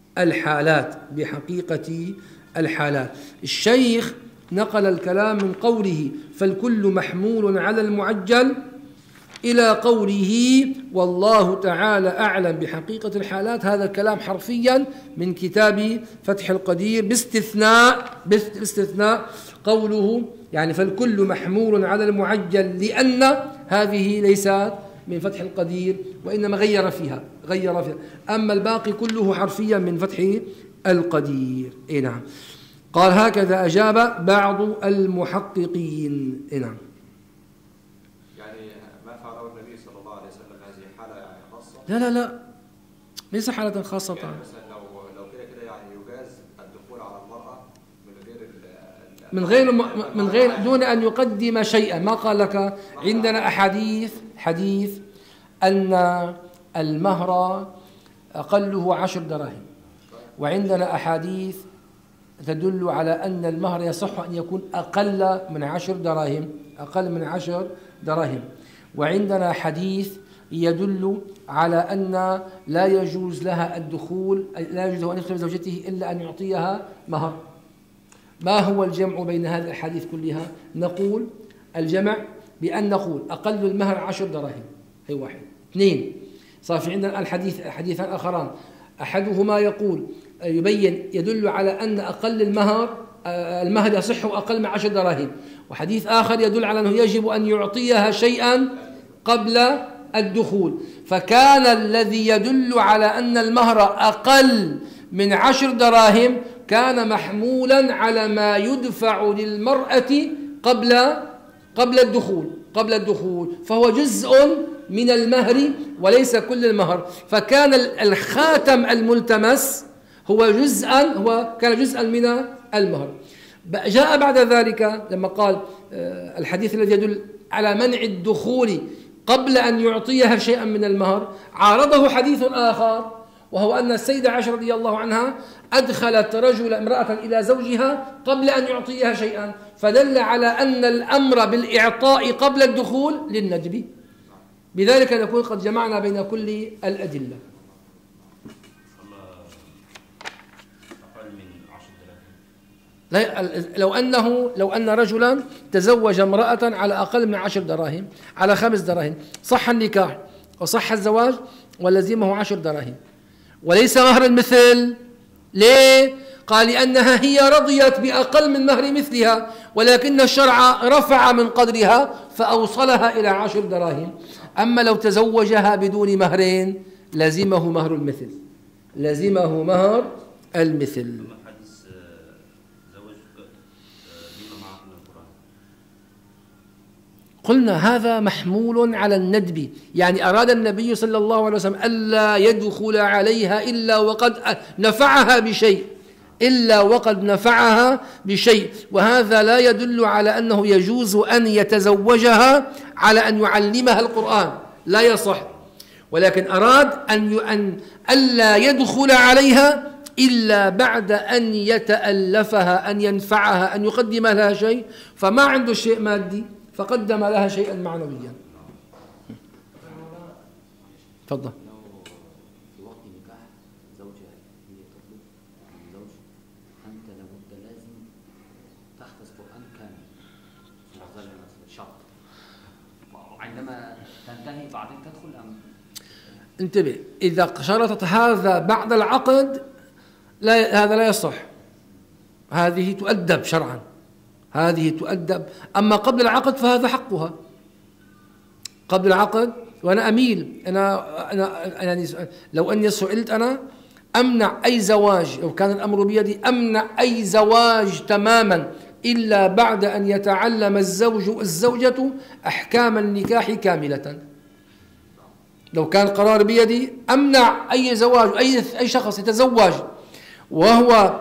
الحالات. الشيخ نقل الكلام من قوله فالكل محمول على المعجل إلى قوله والله تعالى أعلم بحقيقة الحالات. هذا الكلام حرفيا من كتاب فتح القدير، باستثناء قوله يعني فالكل محمول على المعجل، لأن هذه ليست من فتح القدير وإنما غير فيها. أما الباقي كله حرفيا من فتح القدير. نعم. قال: هكذا أجاب بعض المحققين. نعم. يعني ما فعله النبي صلى الله عليه وسلم هذه حالة يعني خاصة؟ لا، ليس حالة خاصة. يعني مثلا لو كده يعني يجاز الدخول على المرأة من غير دون أن يقدم شيئا. ما قال لك عندنا حديث أن المهر أقله 10 دراهم، وعندنا أحاديث تدل على أن المهر يصح أن يكون أقل من 10 دراهم، وعندنا حديث يدل على أن لا يجوز لها الدخول، لا يجوز أن يدخل زوجته إلا أن يعطيها مهر. ما هو الجمع بين هذه الأحاديث كلها؟ نقول الجمع بأن نقول أقل المهر 10 دراهم، هي واحد. 2، صار في عندنا حديثان آخران، أحدهما يدل على أن أقل المهر يصح أقل من 10 دراهم، وحديث آخر يدل على أنه يجب أن يعطيها شيئا قبل الدخول. فكان الذي يدل على أن المهر أقل من 10 دراهم كان محمولا على ما يدفع للمرأة قبل الدخول، فهو جزء من المهر وليس كل المهر. فكان الخاتم الملتمس كان جزءا من المهر. جاء بعد ذلك لما قال الحديث الذي يدل على منع الدخول قبل أن يعطيها شيئا من المهر، عارضه حديث آخر، وهو أن السيدة عائشة رضي الله عنها أدخلت امرأة إلى زوجها قبل أن يعطيها شيئا، فدل على أن الأمر بالإعطاء قبل الدخول للندب. بذلك نكون قد جمعنا بين كل الأدلة. لو أن رجلا تزوج امرأة على أقل من 10 دراهم على 5 دراهم صح النكاح وصح الزواج ولزمه 10 دراهم وليس مهر المثل. ليه؟ قال لأنها هي رضيت بأقل من مهر مثلها ولكن الشرع رفع من قدرها فأوصلها إلى 10 دراهم. أما لو تزوجها بدون مهرين لزمه مهر المثل، لزمه مهر المثل. قلنا هذا محمول على الندب، يعني أراد النبي صلى الله عليه وسلم ألا يدخل عليها إلا وقد نفعها بشيء، إلا وقد نفعها بشيء، وهذا لا يدل على أنه يجوز أن يتزوجها على أن يعلمها القرآن، لا يصح. ولكن أراد أن ألا يدخل عليها إلا بعد أن يتألفها، أن ينفعها، أن يقدم لها شيء، فما عنده شيء مادي فقدم لها شيئا معنويا. تفضل. في وقت نكاح زوجها هي تطلب من الزوج أنت لابد لازم تحفظ قرآن كامل في لحظة شرط، وعندما تنتهي بعدين تدخل أم انتبه، إذا شرطت هذا بعد العقد هذا لا يصح، هذه تؤدب شرعا، هذه تؤدب. أما قبل العقد فهذا حقها قبل العقد. وأنا أميل أنا لو أني سئلت أنا أمنع أي زواج، لو كان الأمر بيدي أمنع أي زواج تماما إلا بعد أن يتعلم الزوجة أحكام النكاح كاملة. لو كان قرار بيدي أمنع أي زواج، أي شخص يتزوج وهو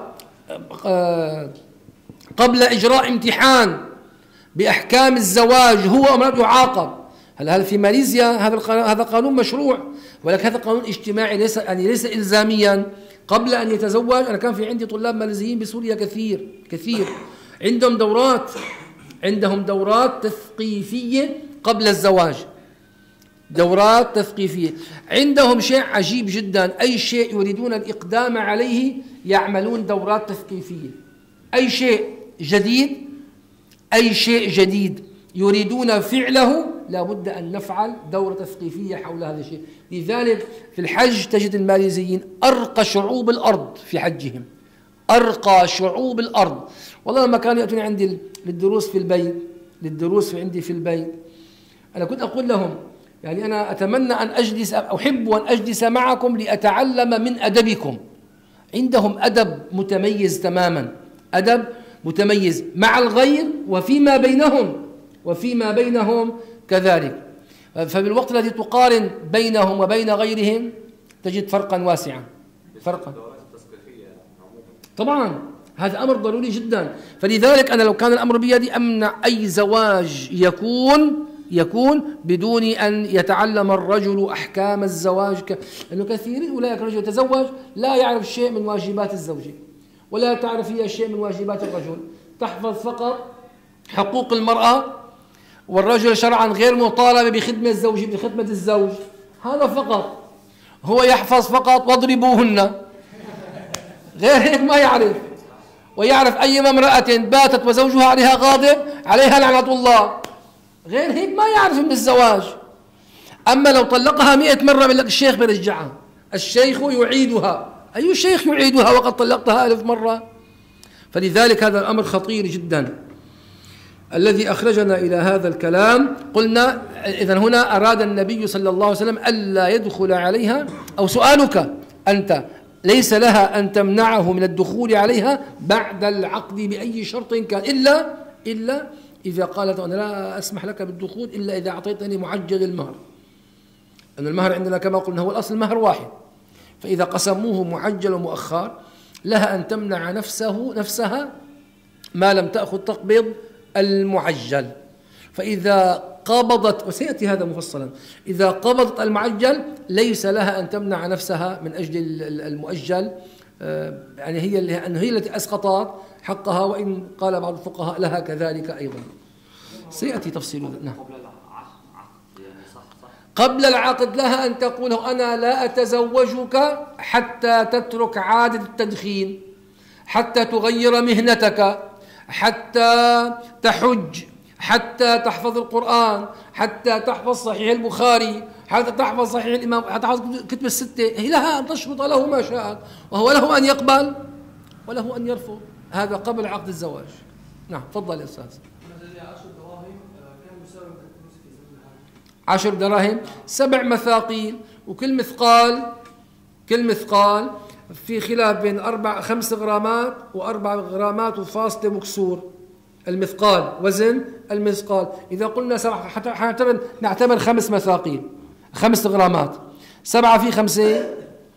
قبل إجراء امتحان بأحكام الزواج هو أمر يعاقب. هل في ماليزيا هذا قانون مشروع، ولكن هذا قانون اجتماعي ليس إلزاميا. قبل أن يتزوج، أنا كان في عندي طلاب ماليزيين بسوريا كثير عندهم دورات تثقيفية قبل الزواج، دورات تثقيفية. عندهم شيء عجيب جدا، أي شيء يريدون الإقدام عليه يعملون دورات تثقيفية. أي شيء جديد يريدون فعله لابد أن نفعل دورة تثقيفية حول هذا الشيء. لذلك في الحج تجد الماليزيين أرقى شعوب الأرض في حجهم، أرقى شعوب الأرض. والله لما كانوا يأتون عندي للدروس عندي في البيت، أنا كنت أقول لهم يعني أنا أتمنى أن أحب أن أجلس معكم لأتعلم من أدبكم. عندهم أدب متميز تماما، أدب متميز مع الغير وفيما بينهم كذلك. فبالوقت الذي تقارن بينهم وبين غيرهم تجد فرقا واسعا. طبعا هذا أمر ضروري جدا. فلذلك أنا لو كان الأمر بيدي أمنع أي زواج يكون بدون أن يتعلم الرجل أحكام الزواج، لأنه كثير أولئك الرجل يتزوج لا يعرف شيء من واجبات الزوجة ولا تعرف هي شيء من واجبات الرجل، تحفظ فقط حقوق المرأة، والرجل شرعا غير مطالب بخدمة الزوج، هذا فقط. هو يحفظ فقط واضربوهن، غير هيك ما يعرف. ويعرف أيما امرأة باتت وزوجها عليها غاضب عليها لعنة الله، غير هيك ما يعرف من الزواج. أما لو طلقها 100 مرة يقول لك الشيخ بيرجعها، الشيخ يعيدها. أي شيخ يعيدها وقد طلقتها 1000 مرة؟ فلذلك هذا الأمر خطير جدا. الذي أخرجنا إلى هذا الكلام قلنا إذن هنا أراد النبي صلى الله عليه وسلم ألا يدخل عليها، أو سؤالك أنت ليس لها أن تمنعه من الدخول عليها بعد العقد بأي شرط كان، إلا إذا قالت أنا لا أسمح لك بالدخول إلا إذا أعطيتني معجل المهر. أن المهر عندنا كما قلنا هو الأصل مهر واحد، فإذا قسموه معجل ومؤخر لها أن تمنع نفسها ما لم تأخذ تقبض المعجل. فإذا قبضت، وسيأتي هذا مفصلا، إذا قبضت المعجل ليس لها أن تمنع نفسها من أجل المؤجل، يعني هي التي أسقطت حقها، وإن قال بعض الفقهاء لها كذلك أيضا. سيأتي تفصيل ذلك. قبل العقد لها أن تقول أنا لا أتزوجك حتى تترك عادة التدخين، حتى تغير مهنتك، حتى تحج، حتى تحفظ القرآن، حتى تحفظ صحيح البخاري، حتى تحفظ صحيح الإمام، حتى تحفظ كتب الستة، هي لها أن تشرط له ما شاءت، وهو له أن يقبل وله أن يرفض. هذا قبل عقد الزواج. نعم تفضل يا أستاذ. 10 دراهم 7 مثاقيل، وكل مثقال في خلاف بين 5 غرامات و4 غرامات وفاصلة مكسور. المثقال وزن المثقال، إذا قلنا 7 حتى نعتبر 5 مثاقيل 5 غرامات، 7 في 5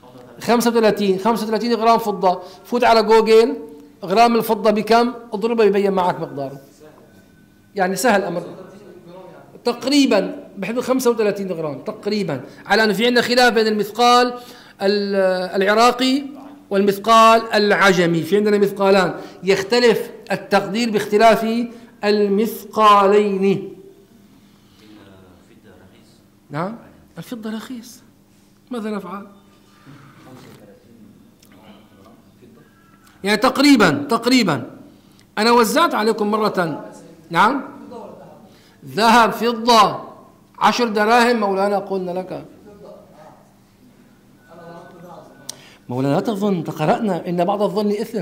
35 غرام فضة. فوت على جوجل غرام الفضة بكم، اضربه يبين معك مقداره، يعني سهل الأمر. تقريبا بحدود 35 غرام تقريبا، على أنه في عندنا خلاف بين المثقال العراقي والمثقال العجمي. في عندنا مثقالان يختلف التقدير باختلاف المثقالين. نعم الفضة رخيص، ماذا نفعل؟ يعني تقريبا أنا وزعت عليكم مرة. نعم ذهب فضة 10 دراهم مولانا قلنا لك. مولانا لا تظن، قرأنا إن بعض الظن إثم.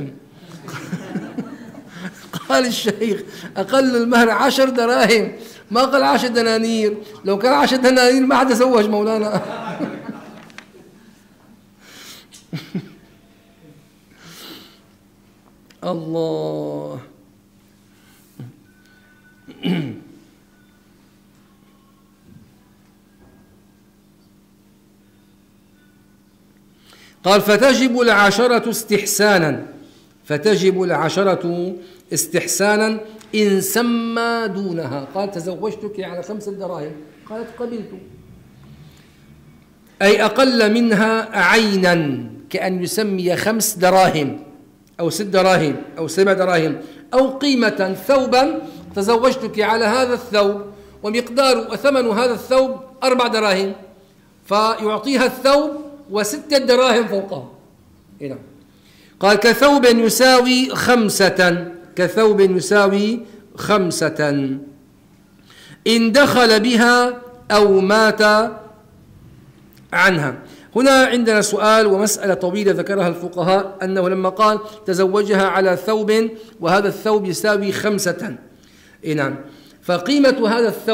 قال الشيخ أقل المهر 10 دراهم، ما قال 10 دنانير. لو كان 10 دنانير ما حد تزوج مولانا. الله. قال فتجب العشرة استحسانا إن سمى دونها. قال تزوجتك على 5 دراهم، قالت قبلت، أي أقل منها عينا، كأن يسمي 5 دراهم أو 6 دراهم أو 7 دراهم، أو قيمة ثوبا تزوجتك على هذا الثوب ومقدار وثمن هذا الثوب 4 دراهم، فيعطيها الثوب و6 دراهم فوقه. نعم. قال كثوب يساوي 5 إن دخل بها أو مات عنها. هنا عندنا سؤال ومسألة طويلة ذكرها الفقهاء، أنه لما قال تزوجها على ثوب وهذا الثوب يساوي 5. نعم. فقيمة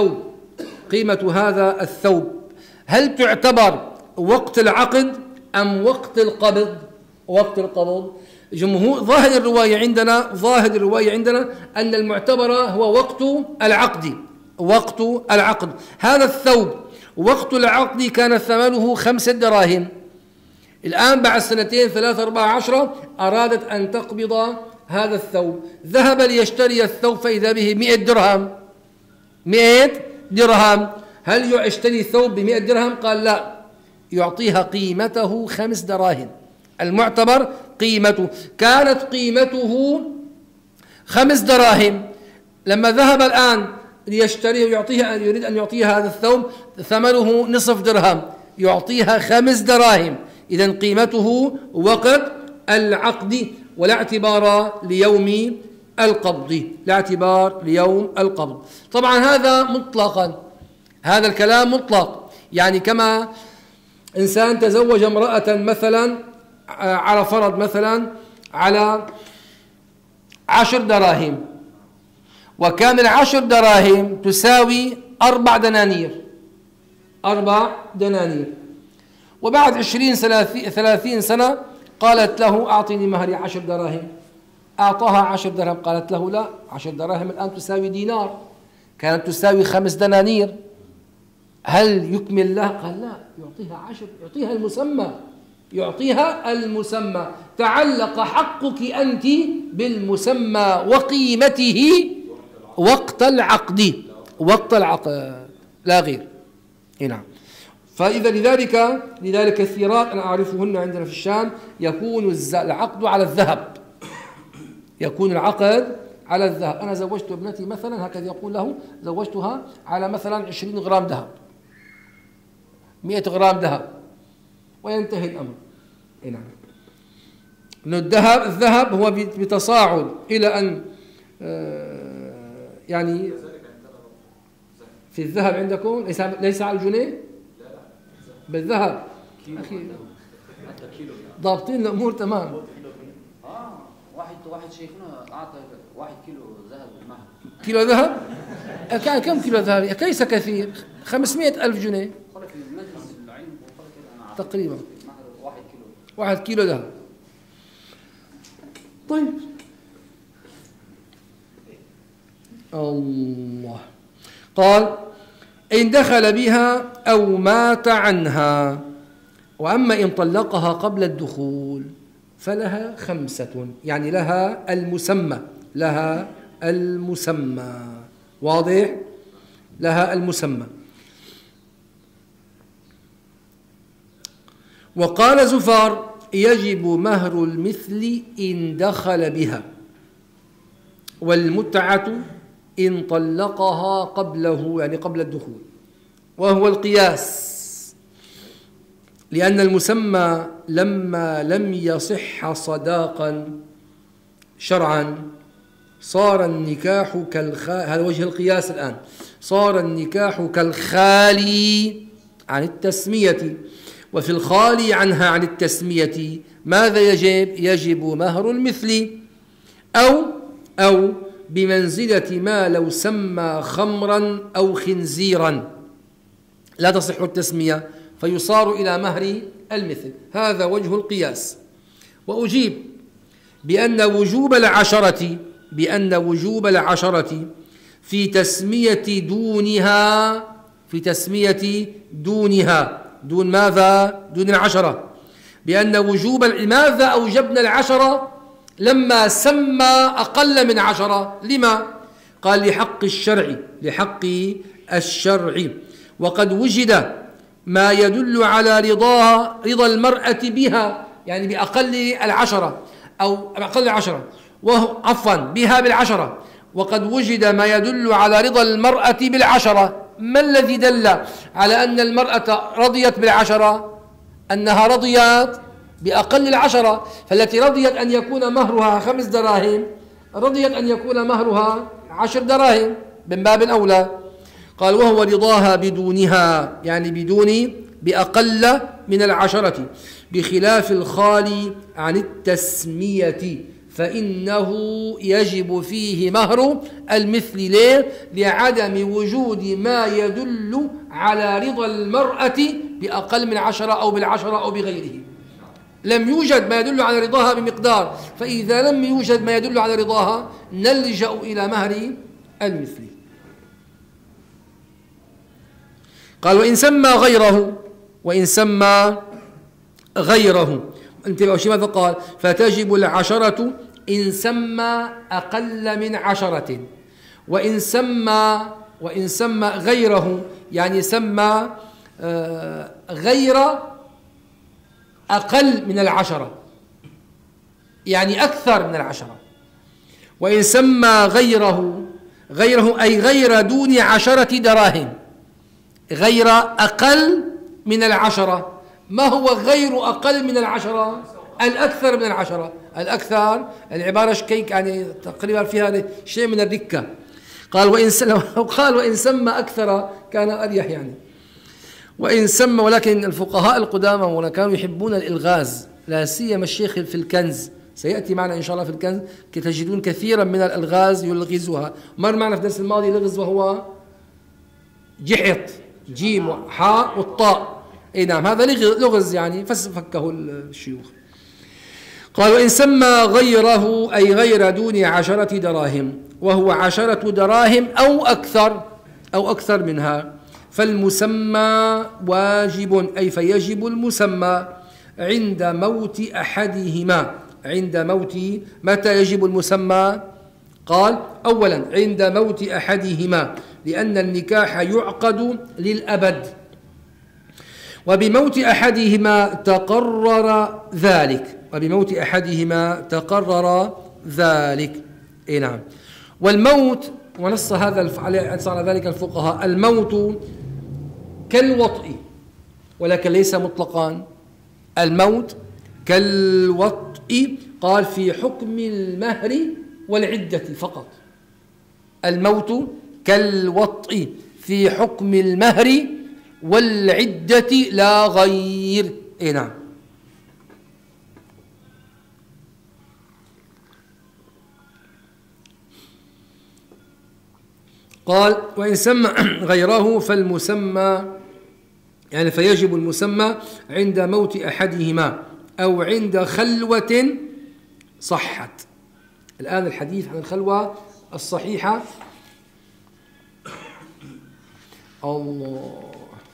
هذا الثوب هل تعتبر وقت العقد أم وقت القبض؟ وقت القبض. ظاهر الرواية عندنا أن المعتبر هو وقت العقد. هذا الثوب وقت العقد كان ثمنه 5 دراهم. الآن بعد 2 3 4 10 أرادت أن تقبض هذا الثوب، ذهب ليشتري الثوب فإذا به 100 درهم. هل يشتري الثوب ب100 درهم؟ قال لا، يعطيها قيمته 5 دراهم. المعتبر قيمته، كانت قيمته 5 دراهم، لما ذهب الآن ليشتريه يريد أن يعطيها هذا الثوب ثمنه نصف درهم، يعطيها 5 دراهم. إذن قيمته وقت العقد، ولا اعتبار ليوم القبض. طبعا هذا الكلام مطلق، يعني كما إنسان تزوج امرأة مثلا على فرض مثلا على 10 دراهم، وكان 10 دراهم تساوي 4 دنانير، وبعد 20-30 سنة قالت له أعطني مهري 10 دراهم، أعطاها 10 درهم، قالت له لا، 10 دراهم الآن تساوي دينار، كانت تساوي 5 دنانير، هل يكمل له؟ قال لا، يعطيها 10، يعطيها المسمى. تعلق حقك أنت بالمسمى وقيمته وقت العقد لا غير. نعم. فإذا لذلك الثيرات أنا أعرفهن عندنا في الشام يكون العقد على الذهب، أنا زوجت ابنتي مثلا، هكذا يقول له، زوجتها على مثلا 20 غرام ذهب، 100 غرام ذهب، وينتهي الأمر. نعم. إنه الذهب هو بتصاعد إلى أن يعني في الذهب عندكم ليس على الجنيه بالذهب أخي ضابطين الأمور تمام. واحد شيخنا أعطى 1 كيلو ذهب المهر. كيلو ذهب؟ كان كم كيلو ذهب؟ ليس كثير، 500,000 جنيه تقريبا 1 كيلو ذهب. طيب الله قال إن دخل بها أو مات عنها، وأما إن طلقها قبل الدخول فلها 5، يعني لها المسمى، لها المسمى، واضح؟ لها المسمى. وقال زفار يجب مهر المثل إن دخل بها، والمتعة إن طلقها قبله، يعني قبل الدخول، وهو القياس، لأن المسمى لما لم يصح صداقا شرعا صار النكاح هذا وجه القياس الآن، صار النكاح كالخالي عن التسمية، وفي الخالي عنها عن التسمية ماذا يجب؟ يجب مهر المثل، أو بمنزلة ما لو سمى خمرا أو خنزيرا لا تصح التسمية فيصار إلى مهر المثل. هذا وجه القياس. وأجيب بأن وجوب العشرة في تسمية دونها، دون ماذا؟ دون العشرة. بأن لماذا أوجبنا العشرة لما سمى أقل من 10؟ لما؟ قال لحق الشرع، وقد وجد ما يدل على رضا المرأة بها، يعني بأقل العشرة أو أقل العشرة، بها بالعشرة. وقد وجد ما يدل على رضا المرأة بالعشرة. ما الذي دل على أن المرأة رضيت بالعشرة؟ أنها رضيت بأقل العشرة، فالتي رضيت أن يكون مهرها 5 دراهم رضيت أن يكون مهرها 10 دراهم من باب أولى. قال وهو رضاها بدونها، يعني بأقل من 10، بخلاف الخالي عن التسمية فإنه يجب فيه مهر المثل. ليه؟ لعدم وجود ما يدل على رضا المرأة بأقل من 10 أو بالعشرة أو بغيره. لم يوجد ما يدل على رضاها بمقدار، فإذا لم يوجد ما يدل على رضاها نلجأ إلى مهر المثل. قال وإن سمى غيره انتبهوا شيء ماذا قال؟ فتجب العشرة إن سمى أقل من 10، وإن سمى غيره يعني سمى غير أقل من 10، يعني أكثر من 10. وإن سمى غيره أي غير دون 10 دراهم، غير أقل من 10. ما هو غير أقل من 10؟ الأكثر من 10. الأكثر العبارة شكيك، يعني تقريبا فيها شيء من الركة. قال وإن سمى أكثر كان أريح، يعني وإن سمى. ولكن الفقهاء القدامى كانوا يحبون الإلغاز، لا سيما الشيخ في الكنز، سيأتي معنا إن شاء الله في الكنز تجدون كثيرا من الألغاز يلغزها. مر معنا في الدرس الماضي لغز وهو جحط، جيم وحاء والطاء. اي نعم، هذا لغز يعني فكه الشيوخ. قال وإن سمى غيره أي غير دون 10 دراهم، وهو 10 دراهم أو أكثر منها، فالمسمى واجب، أي فيجب المسمى عند موت أحدهما. متى يجب المسمى؟ قال أولا عند موت أحدهما، لأن النكاح يعقد للأبد، وبموت أحدهما تقرر ذلك. إيه نعم. والموت، ونص هذا على ذلك الفقهاء، الموت كالوطء، ولكن ليس مطلقا. الموت كالوطء قال في حكم المهر والعدة فقط. الموت كالوطء في حكم المهر والعدة لا غير. إيه نعم. قال وإن سمى غيره فالمسمى يعني فيجب المسمى عند موت أحدهما أو عند خلوة صحت. الآن الحديث عن الخلوة الصحيحة. الله.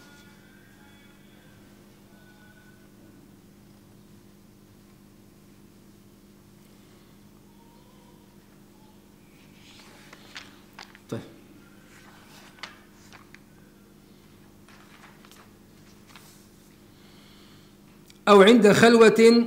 طيب أو عند خلوة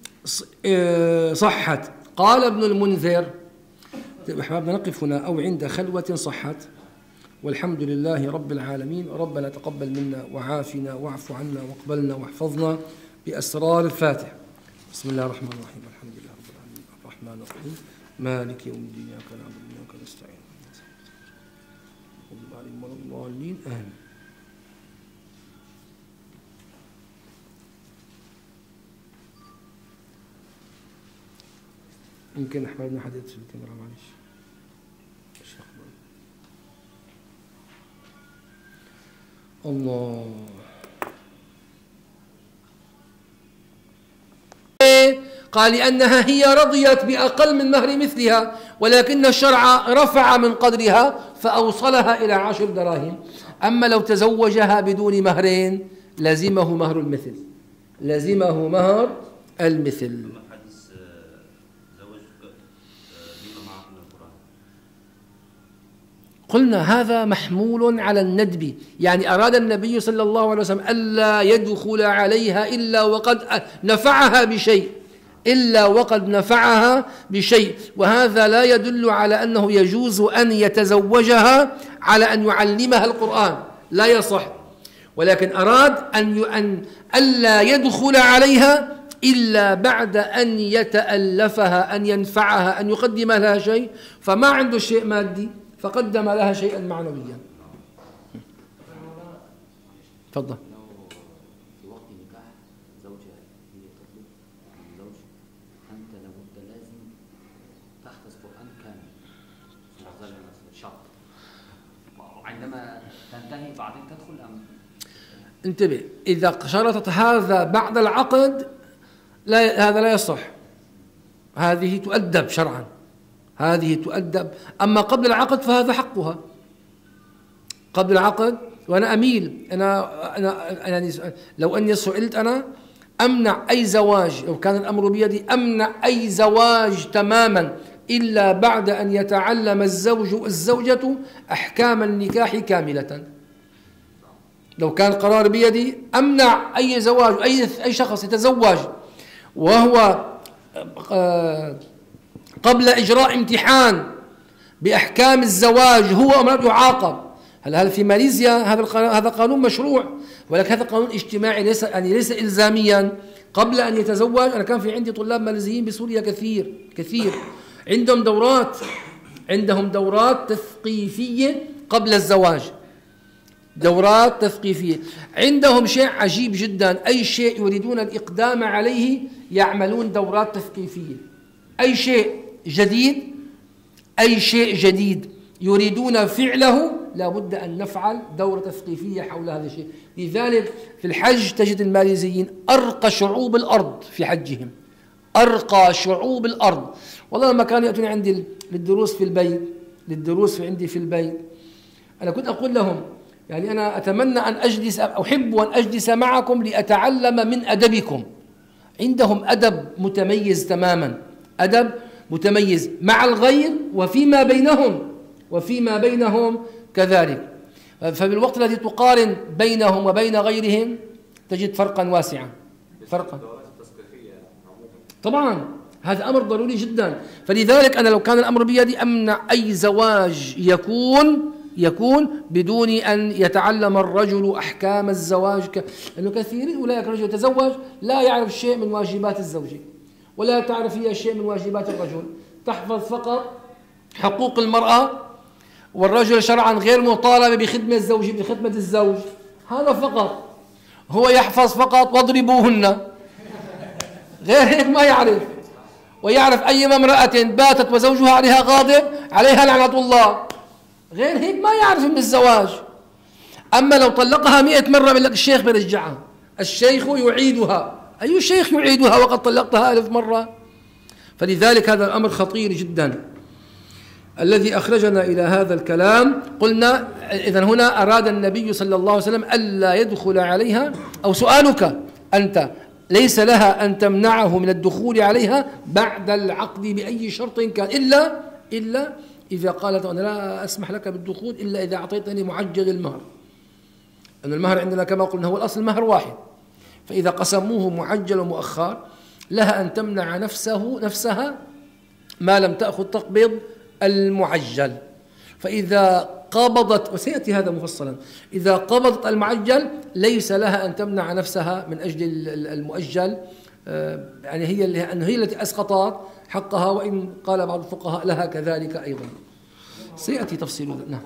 صحت. قال ابن المنذر أحبابنا نقف هنا. أو عند خلوة صحت. والحمد لله رب العالمين. ربنا تقبل منا وعافنا واعف عنا واقبلنا واحفظنا بأسرار الفاتحة. بسم الله الرحمن الرحيم. الحمد لله رب العالمين الرحمن الرحيم مالك يوم الدين إياك نعبد وإياك نستعين غير المغضوب عليهم ولا الضالين آمين. يمكن أحبابنا حد يتصل الكاميرا معلش. الله. قال لأنها هي رضيت بأقل من مهر مثلها ولكن الشرع رفع من قدرها فأوصلها إلى 10 دراهم. أما لو تزوجها بدون مهرين لزمه مهر المثل. لزمه مهر المثل. قلنا هذا محمول على الندب، يعني أراد النبي صلى الله عليه وسلم ألا يدخل عليها إلا وقد نفعها بشيء، إلا وقد نفعها بشيء، وهذا لا يدل على أنه يجوز أن يتزوجها على أن يعلمها القرآن، لا يصح. ولكن أراد أن ألا يدخل عليها إلا بعد أن يتألفها، أن ينفعها، أن يقدم لها شيء، فما عنده شيء مادي فقدم لها شيئا معنويا. تفضل. لو في وقت نكاح زوجة هي تطلب من زوج أنت لابد لازم تحفظ قرآن كامل في لحظة شرط، وعندما تنتهي بعدين تدخل أم؟ انتبه، إذا شرطت هذا بعد العقد هذا لا يصح، هذه تؤدب شرعا، هذه تؤدب. أما قبل العقد فهذا حقها قبل العقد. وأنا أميل أنا يعني لو أني سئلت أنا أمنع أي زواج، لو كان الأمر بيدي أمنع أي زواج تماما إلا بعد أن يتعلم الزوج والزوجة أحكام النكاح كاملة. لو كان القرار بيدي أمنع أي زواج، أي شخص يتزوج وهو قبل إجراء امتحان بأحكام الزواج هو أمر يعاقب. هل في ماليزيا هذا قانون مشروع، ولكن هذا قانون اجتماعي ليس إلزاميا. قبل أن يتزوج، أنا كان في عندي طلاب ماليزيين بسوريا كثير عندهم دورات تثقيفية قبل الزواج، دورات تثقيفية. عندهم شيء عجيب جدا، أي شيء يريدون الإقدام عليه يعملون دورات تثقيفية. أي شيء جديد يريدون فعله لابد أن نفعل دورة تثقيفية حول هذا الشيء. لذلك في الحج تجد الماليزيين أرقى شعوب الأرض في حجهم، أرقى شعوب الأرض. والله لما كانوا يأتون عندي للدروس عندي في البيت، أنا كنت أقول لهم يعني أنا أتمنى أن أحب أن أجلس معكم لأتعلم من أدبكم. عندهم أدب متميز تماما، أدب متميز مع الغير وفيما بينهم كذلك. فبالوقت الذي تقارن بينهم وبين غيرهم تجد فرقا واسعا. طبعا هذا أمر ضروري جدا. فلذلك أنا لو كان الأمر بيدي أمنع أي زواج يكون بدون أن يتعلم الرجل أحكام الزواج، لأنه كثير أولئك الرجل يتزوج لا يعرف شيء من واجبات الزوجة، ولا تعرف فيها شيء من واجبات الرجل، تحفظ فقط حقوق المرأة، والرجل شرعا غير مطالب بخدمة الزوج، هذا فقط. هو يحفظ فقط واضربوهن، غير هيك ما يعرف. ويعرف أي امرأة باتت وزوجها عليها غاضب عليها لعنة الله، غير هيك ما يعرف من الزواج. أما لو طلقها 100 مرة بيقول لك الشيخ بيرجعها، الشيخ يعيدها. أي شيخ يعيدها وقد طلقتها 1000 مرة؟ فلذلك هذا الأمر خطير جدا الذي أخرجنا إلى هذا الكلام. قلنا إذن هنا أراد النبي صلى الله عليه وسلم ألا يدخل عليها، أو سؤالك أنت ليس لها أن تمنعه من الدخول عليها بعد العقد بأي شرط كان، إلا إذا قالت أنا لا أسمح لك بالدخول إلا إذا أعطيتني معجل المهر. أن المهر عندنا كما قلنا هو الأصل مهر واحد، فإذا قسموه معجل ومؤخر لها أن تمنع نفسها ما لم تأخذ تقبض المعجل. فإذا قبضت، وسيأتي هذا مفصلا، إذا قبضت المعجل ليس لها أن تمنع نفسها من أجل المؤجل، يعني هي التي أسقطت حقها، وإن قال بعض الفقهاء لها كذلك أيضا. سيأتي تفصيل. نعم.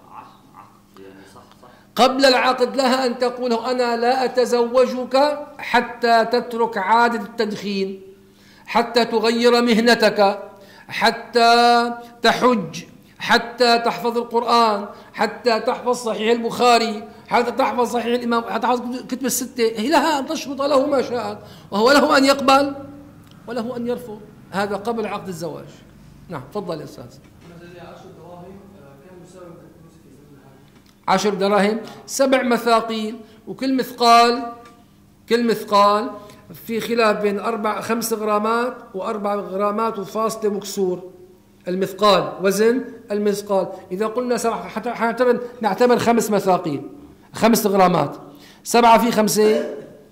قبل العقد لها أن تقول أنا لا أتزوجك حتى تترك عادة التدخين، حتى تغير مهنتك، حتى تحج، حتى تحفظ القرآن، حتى تحفظ صحيح البخاري، حتى تحفظ صحيح الإمام، حتى تحفظ كتب الستة. هي لها أن تشرط له ما شاءت، وهو له أن يقبل وله أن يرفض. هذا قبل عقد الزواج. نعم تفضل يا أستاذ. 10 دراهم 7 مثاقيل، وكل مثقال في خلاف بين 5 غرامات و4 غرامات وفاصلة مكسور. المثقال وزن المثقال، إذا قلنا 7 نعتبر 5 مثاقيل 5 غرامات، 7 في 5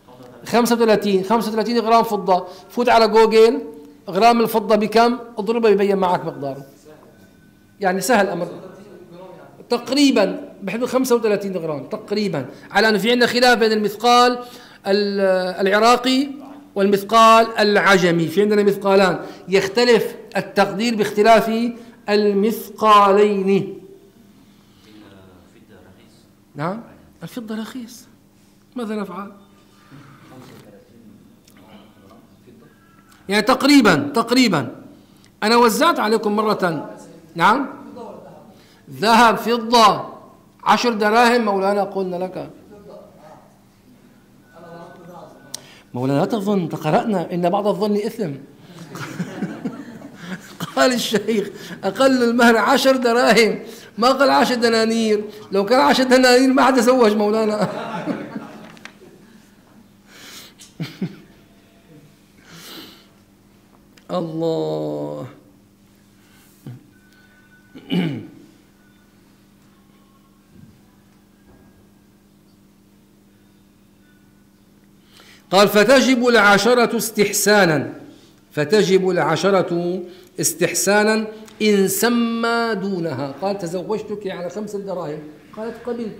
35 غرام فضة. فوت على جوجل غرام الفضة بكم، اضربه يبين معك مقداره، يعني سهل الأمر. تقريبا بحدود 35 غرام تقريبا، على أنه في عندنا خلاف بين المثقال العراقي والمثقال العجمي. في عندنا مثقالان يختلف التقدير باختلاف المثقالين. نعم الفضة رخيص، ماذا نفعل؟ يعني تقريبا أنا وزعت عليكم مرة. نعم ذهب فضة 10 دراهم مولانا، قلنا لك مولانا لا تظن، قرأنا إن بعض الظن إثم. قال الشيخ أقل المهر 10 دراهم، ما قال 10 دنانير. لو كان 10 دنانير ما حد يتزوج مولانا. الله. قال فتجب العشرة استحسانا إن سمى دونها. قال تزوجتك على 5 دراهم، قالت قبلت،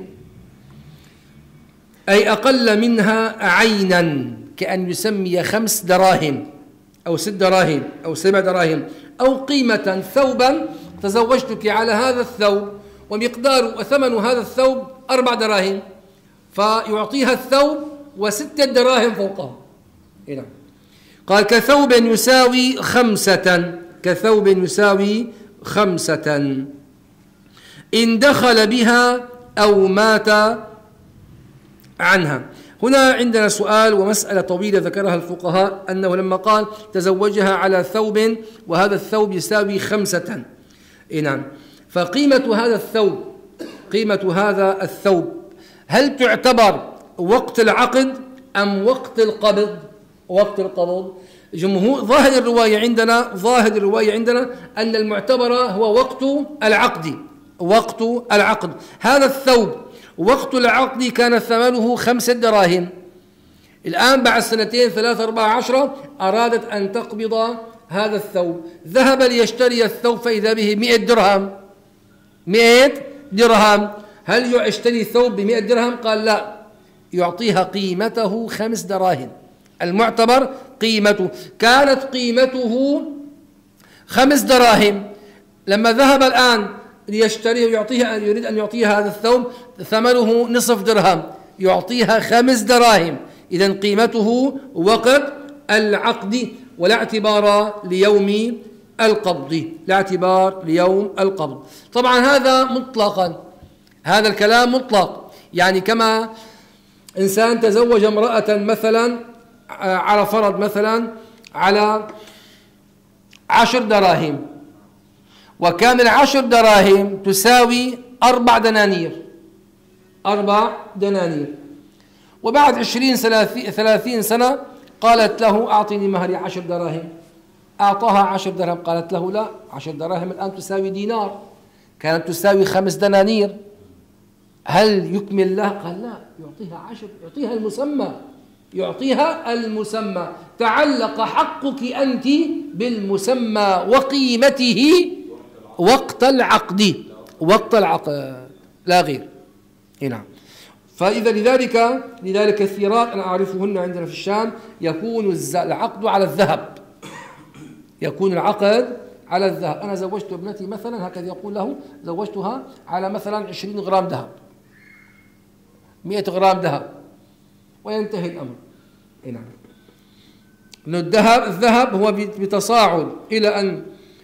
أي أقل منها عينا، كأن يسمي 5 دراهم أو 6 دراهم أو 7 دراهم، أو قيمة ثوبا تزوجتك على هذا الثوب ومقدار وثمن هذا الثوب 4 دراهم، فيعطيها الثوب و6 دراهم فوقها. نعم. قال كثوب يساوي 5 إن دخل بها أو مات عنها. هنا عندنا سؤال ومسألة طويلة ذكرها الفقهاء، أنه لما قال تزوجها على ثوب وهذا الثوب يساوي 5. نعم. فقيمة هذا الثوب هل تعتبر وقت العقد أم وقت القبض؟ ظاهر الرواية عندنا أن المعتبر هو وقت العقد. هذا الثوب وقت العقد كان ثمنه 5 دراهم، الآن بعد 2 3 4 10 أرادت أن تقبض هذا الثوب، ذهب ليشتري الثوب فإذا به 100 درهم. هل يشتري ثوب ب100 درهم؟ قال لا، يعطيها قيمته 5 دراهم، المعتبر قيمته. كانت قيمته 5 دراهم، لما ذهب الآن ليشتريه ويعطيها، يريد أن يعطيها هذا الثوب ثمنه نصف درهم، يعطيها 5 دراهم. إذن قيمته وقت العقد، ولا اعتبار ليوم القبض، لا اعتبار ليوم القبض. طبعا هذا مطلقا، هذا الكلام مطلق، يعني كما إنسان تزوج امرأة مثلا على فرض مثلا على 10 دراهم، وكان 10 دراهم تساوي 4 دنانير، 4 دنانير، وبعد 20-30 سنة قالت له أعطني مهري 10 دراهم، أعطاها 10 درهم، قالت له لا، 10 دراهم الآن تساوي دينار، كانت تساوي 5 دنانير، هل يكمل له؟ قال لا، يعطيها 10، يعطيها المسمى، يعطيها المسمى. تعلق حقك أنت بالمسمى وقيمته وقت العقد، وقت العقد لا غير. نعم. فإذا لذلك الثيرات أنا أعرفهن عندنا في الشام، يكون العقد على الذهب، يكون العقد على الذهب. أنا زوجت ابنتي مثلا، هكذا يقول له، زوجتها على مثلا 20 غرام ذهب، 100 غرام ذهب، وينتهي الأمر. نعم. الذهب هو بتصاعد إلى أن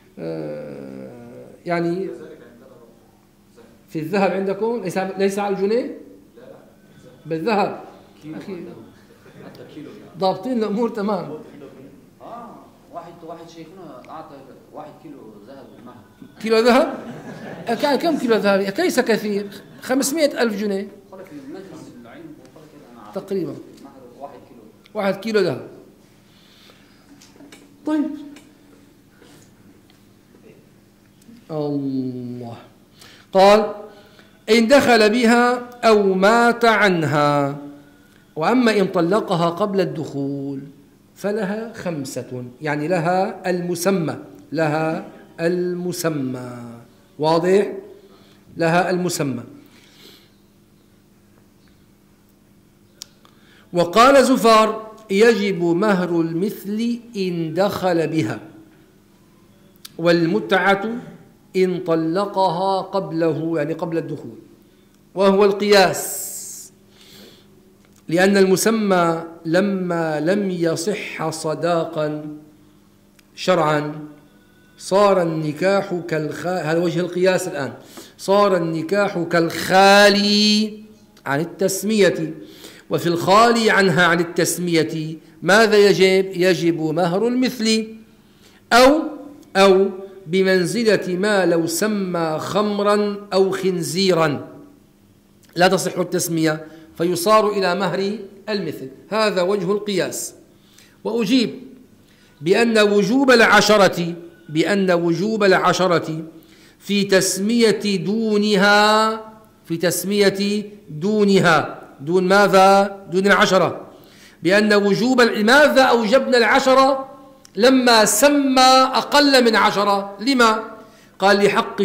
يعني في الذهب عندكم ليس على الجنيه، بالذهب أخي ضابطين الأمور تمام. واحد شيخنا أعطى 1 كيلو ذهب المهر. كيلو ذهب؟ كان كم كيلو ذهب؟ ليس كثير، 500,000 جنيه تقريبا، 1 كيلو ذهب. طيب الله قال إن دخل بها أو مات عنها، وأما إن طلقها قبل الدخول فلها 5، يعني لها المسمى، لها المسمى، واضح؟ لها المسمى. وقال زفار يجب مهر المثل إن دخل بها، والمتعة إن طلقها قبله، يعني قبل الدخول، وهو القياس، لأن المسمى لما لم يصح صداقا شرعا صار النكاح هذا وجه القياس الآن، صار النكاح كالخالي عن التسمية، وفي الخالي عنها عن التسمية ماذا يجب؟ يجب مهر المثل، أو بمنزلة ما لو سمى خمرا أو خنزيرا لا تصح التسمية فيصار إلى مهر المثل. هذا وجه القياس. وأجيب بأن وجوب العشرة في تسمية دونها، دون ماذا؟ دون العشرة. بأن وجوب لماذا أوجبنا العشرة لما سمى أقل من 10؟ لما؟ قال لحق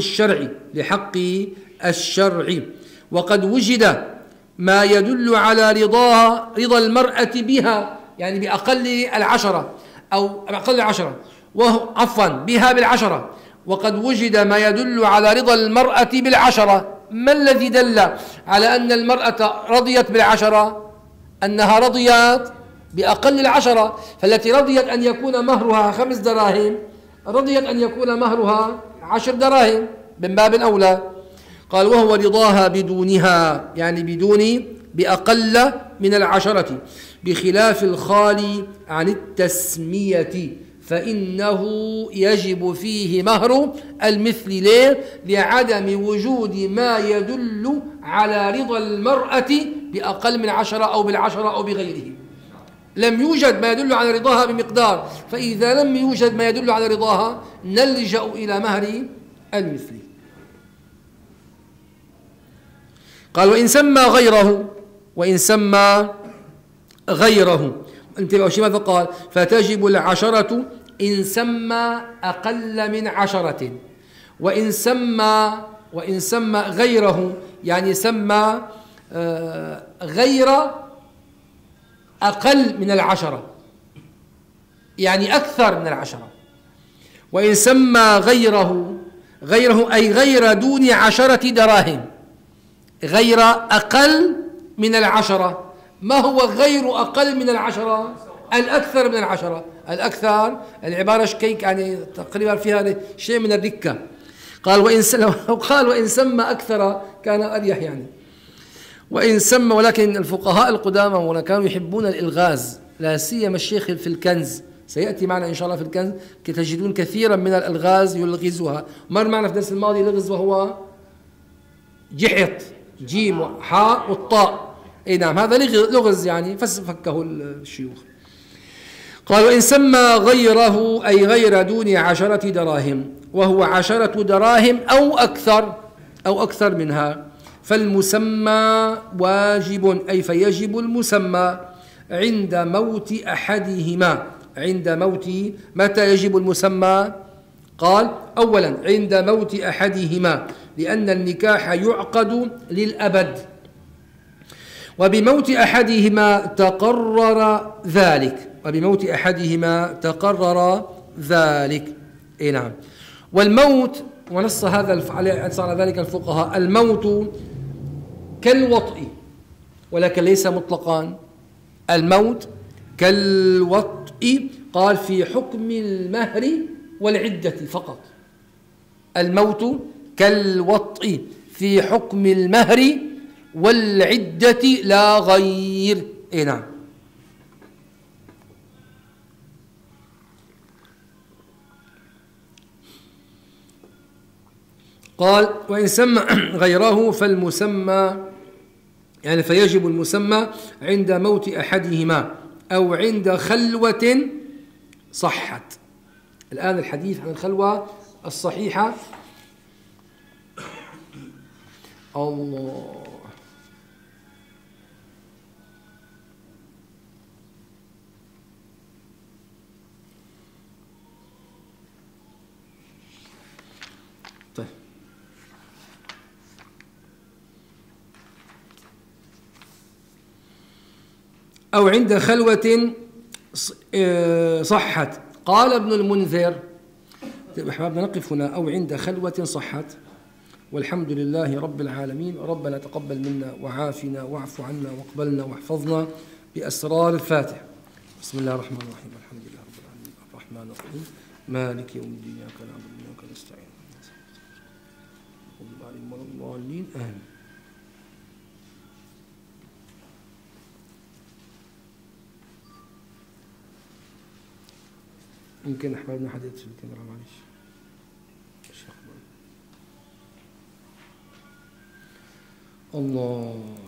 الشرع، وقد وجد ما يدل على رضا المرأة بها، يعني بأقل العشرة أو أقل العشرة، وهو عفوا بها بالعشرة، وقد وجد ما يدل على رضا المرأة بالعشرة. ما الذي دل على أن المرأة رضيت بالعشرة؟ أنها رضيت بأقل العشرة، فالتي رضيت أن يكون مهرها 5 دراهم رضيت أن يكون مهرها 10 دراهم من باب الأولى. قال وهو رضاها بدونها، يعني بأقل من العشرة، بخلاف الخالي عن التسمية فإنه يجب فيه مهر المثل. ليه؟ لعدم وجود ما يدل على رضا المرأة بأقل من 10 أو بالعشرة أو بغيره. لم يوجد ما يدل على رضاها بمقدار، فإذا لم يوجد ما يدل على رضاها نلجأ إلى مهر المثل. قال وإن سمى غيره انتبهوا شو ماذا قال؟ فتجب العشرة إن سمى أقل من 10، وإن سمى غيره يعني سمى غير أقل من 10، يعني أكثر من 10. وإن سمى غيره أي غير دون 10 دراهم، غير أقل من 10. ما هو غير أقل من 10؟ الأكثر من 10. الأكثر العبارة شكيك يعني تقريبا فيها شيء من الركة. قال وإن سمى أكثر كان أريح يعني. وإن سمى، ولكن الفقهاء القدامى كانوا يحبون الإلغاز، لا سيما الشيخ في الكنز، سيأتي معنا إن شاء الله في الكنز تجدون كثيرا من الألغاز يلغزها. مر معنا في الدرس الماضي لغز وهو جحط، جيم وحاء والطاء. أي نعم، هذا لغز يعني فكه الشيوخ. قال وإن سمى غيره أي غير دون 10 دراهم، وهو 10 دراهم أو أكثر منها، فالمسمى واجب، أي فيجب المسمى عند موت أحدهما. عند موت، متى يجب المسمى؟ قال أولا عند موت أحدهما، لأن النكاح يعقد للأبد، وبموت أحدهما تقرر ذلك. وبموت أحدهما تقرر ذلك. إيه نعم. والموت، ونص هذا على ذلك الفقهاء، الموت كالوطء، ولكن ليس مطلقا. الموت كالوطء، قال في حكم المهر والعدة فقط. الموت كالوطء في حكم المهر والعدة لا غير. إيه نعم. قال وإن سمى غيره فالمسمى، يعني فيجب المسمى عند موت أحدهما أو عند خلوة صحت. الآن الحديث عن الخلوة الصحيحة. الله. طيب. أو عند خلوة صحت. قال ابن المنذر، أحبابنا نقف هنا. أو عند خلوة صحت. والحمد لله رب العالمين. ربنا تقبل منا وعافنا واعف عنا واقبلنا واحفظنا بأسرار الفاتحة. بسم الله الرحمن الرحيم. الحمد لله رب العالمين الرحمن الرحيم مالك يوم الدين إياك نعبد وإياك نستعين الضالين آمين. يمكن أحبابنا حد يطفي الكاميرا معلش. الله.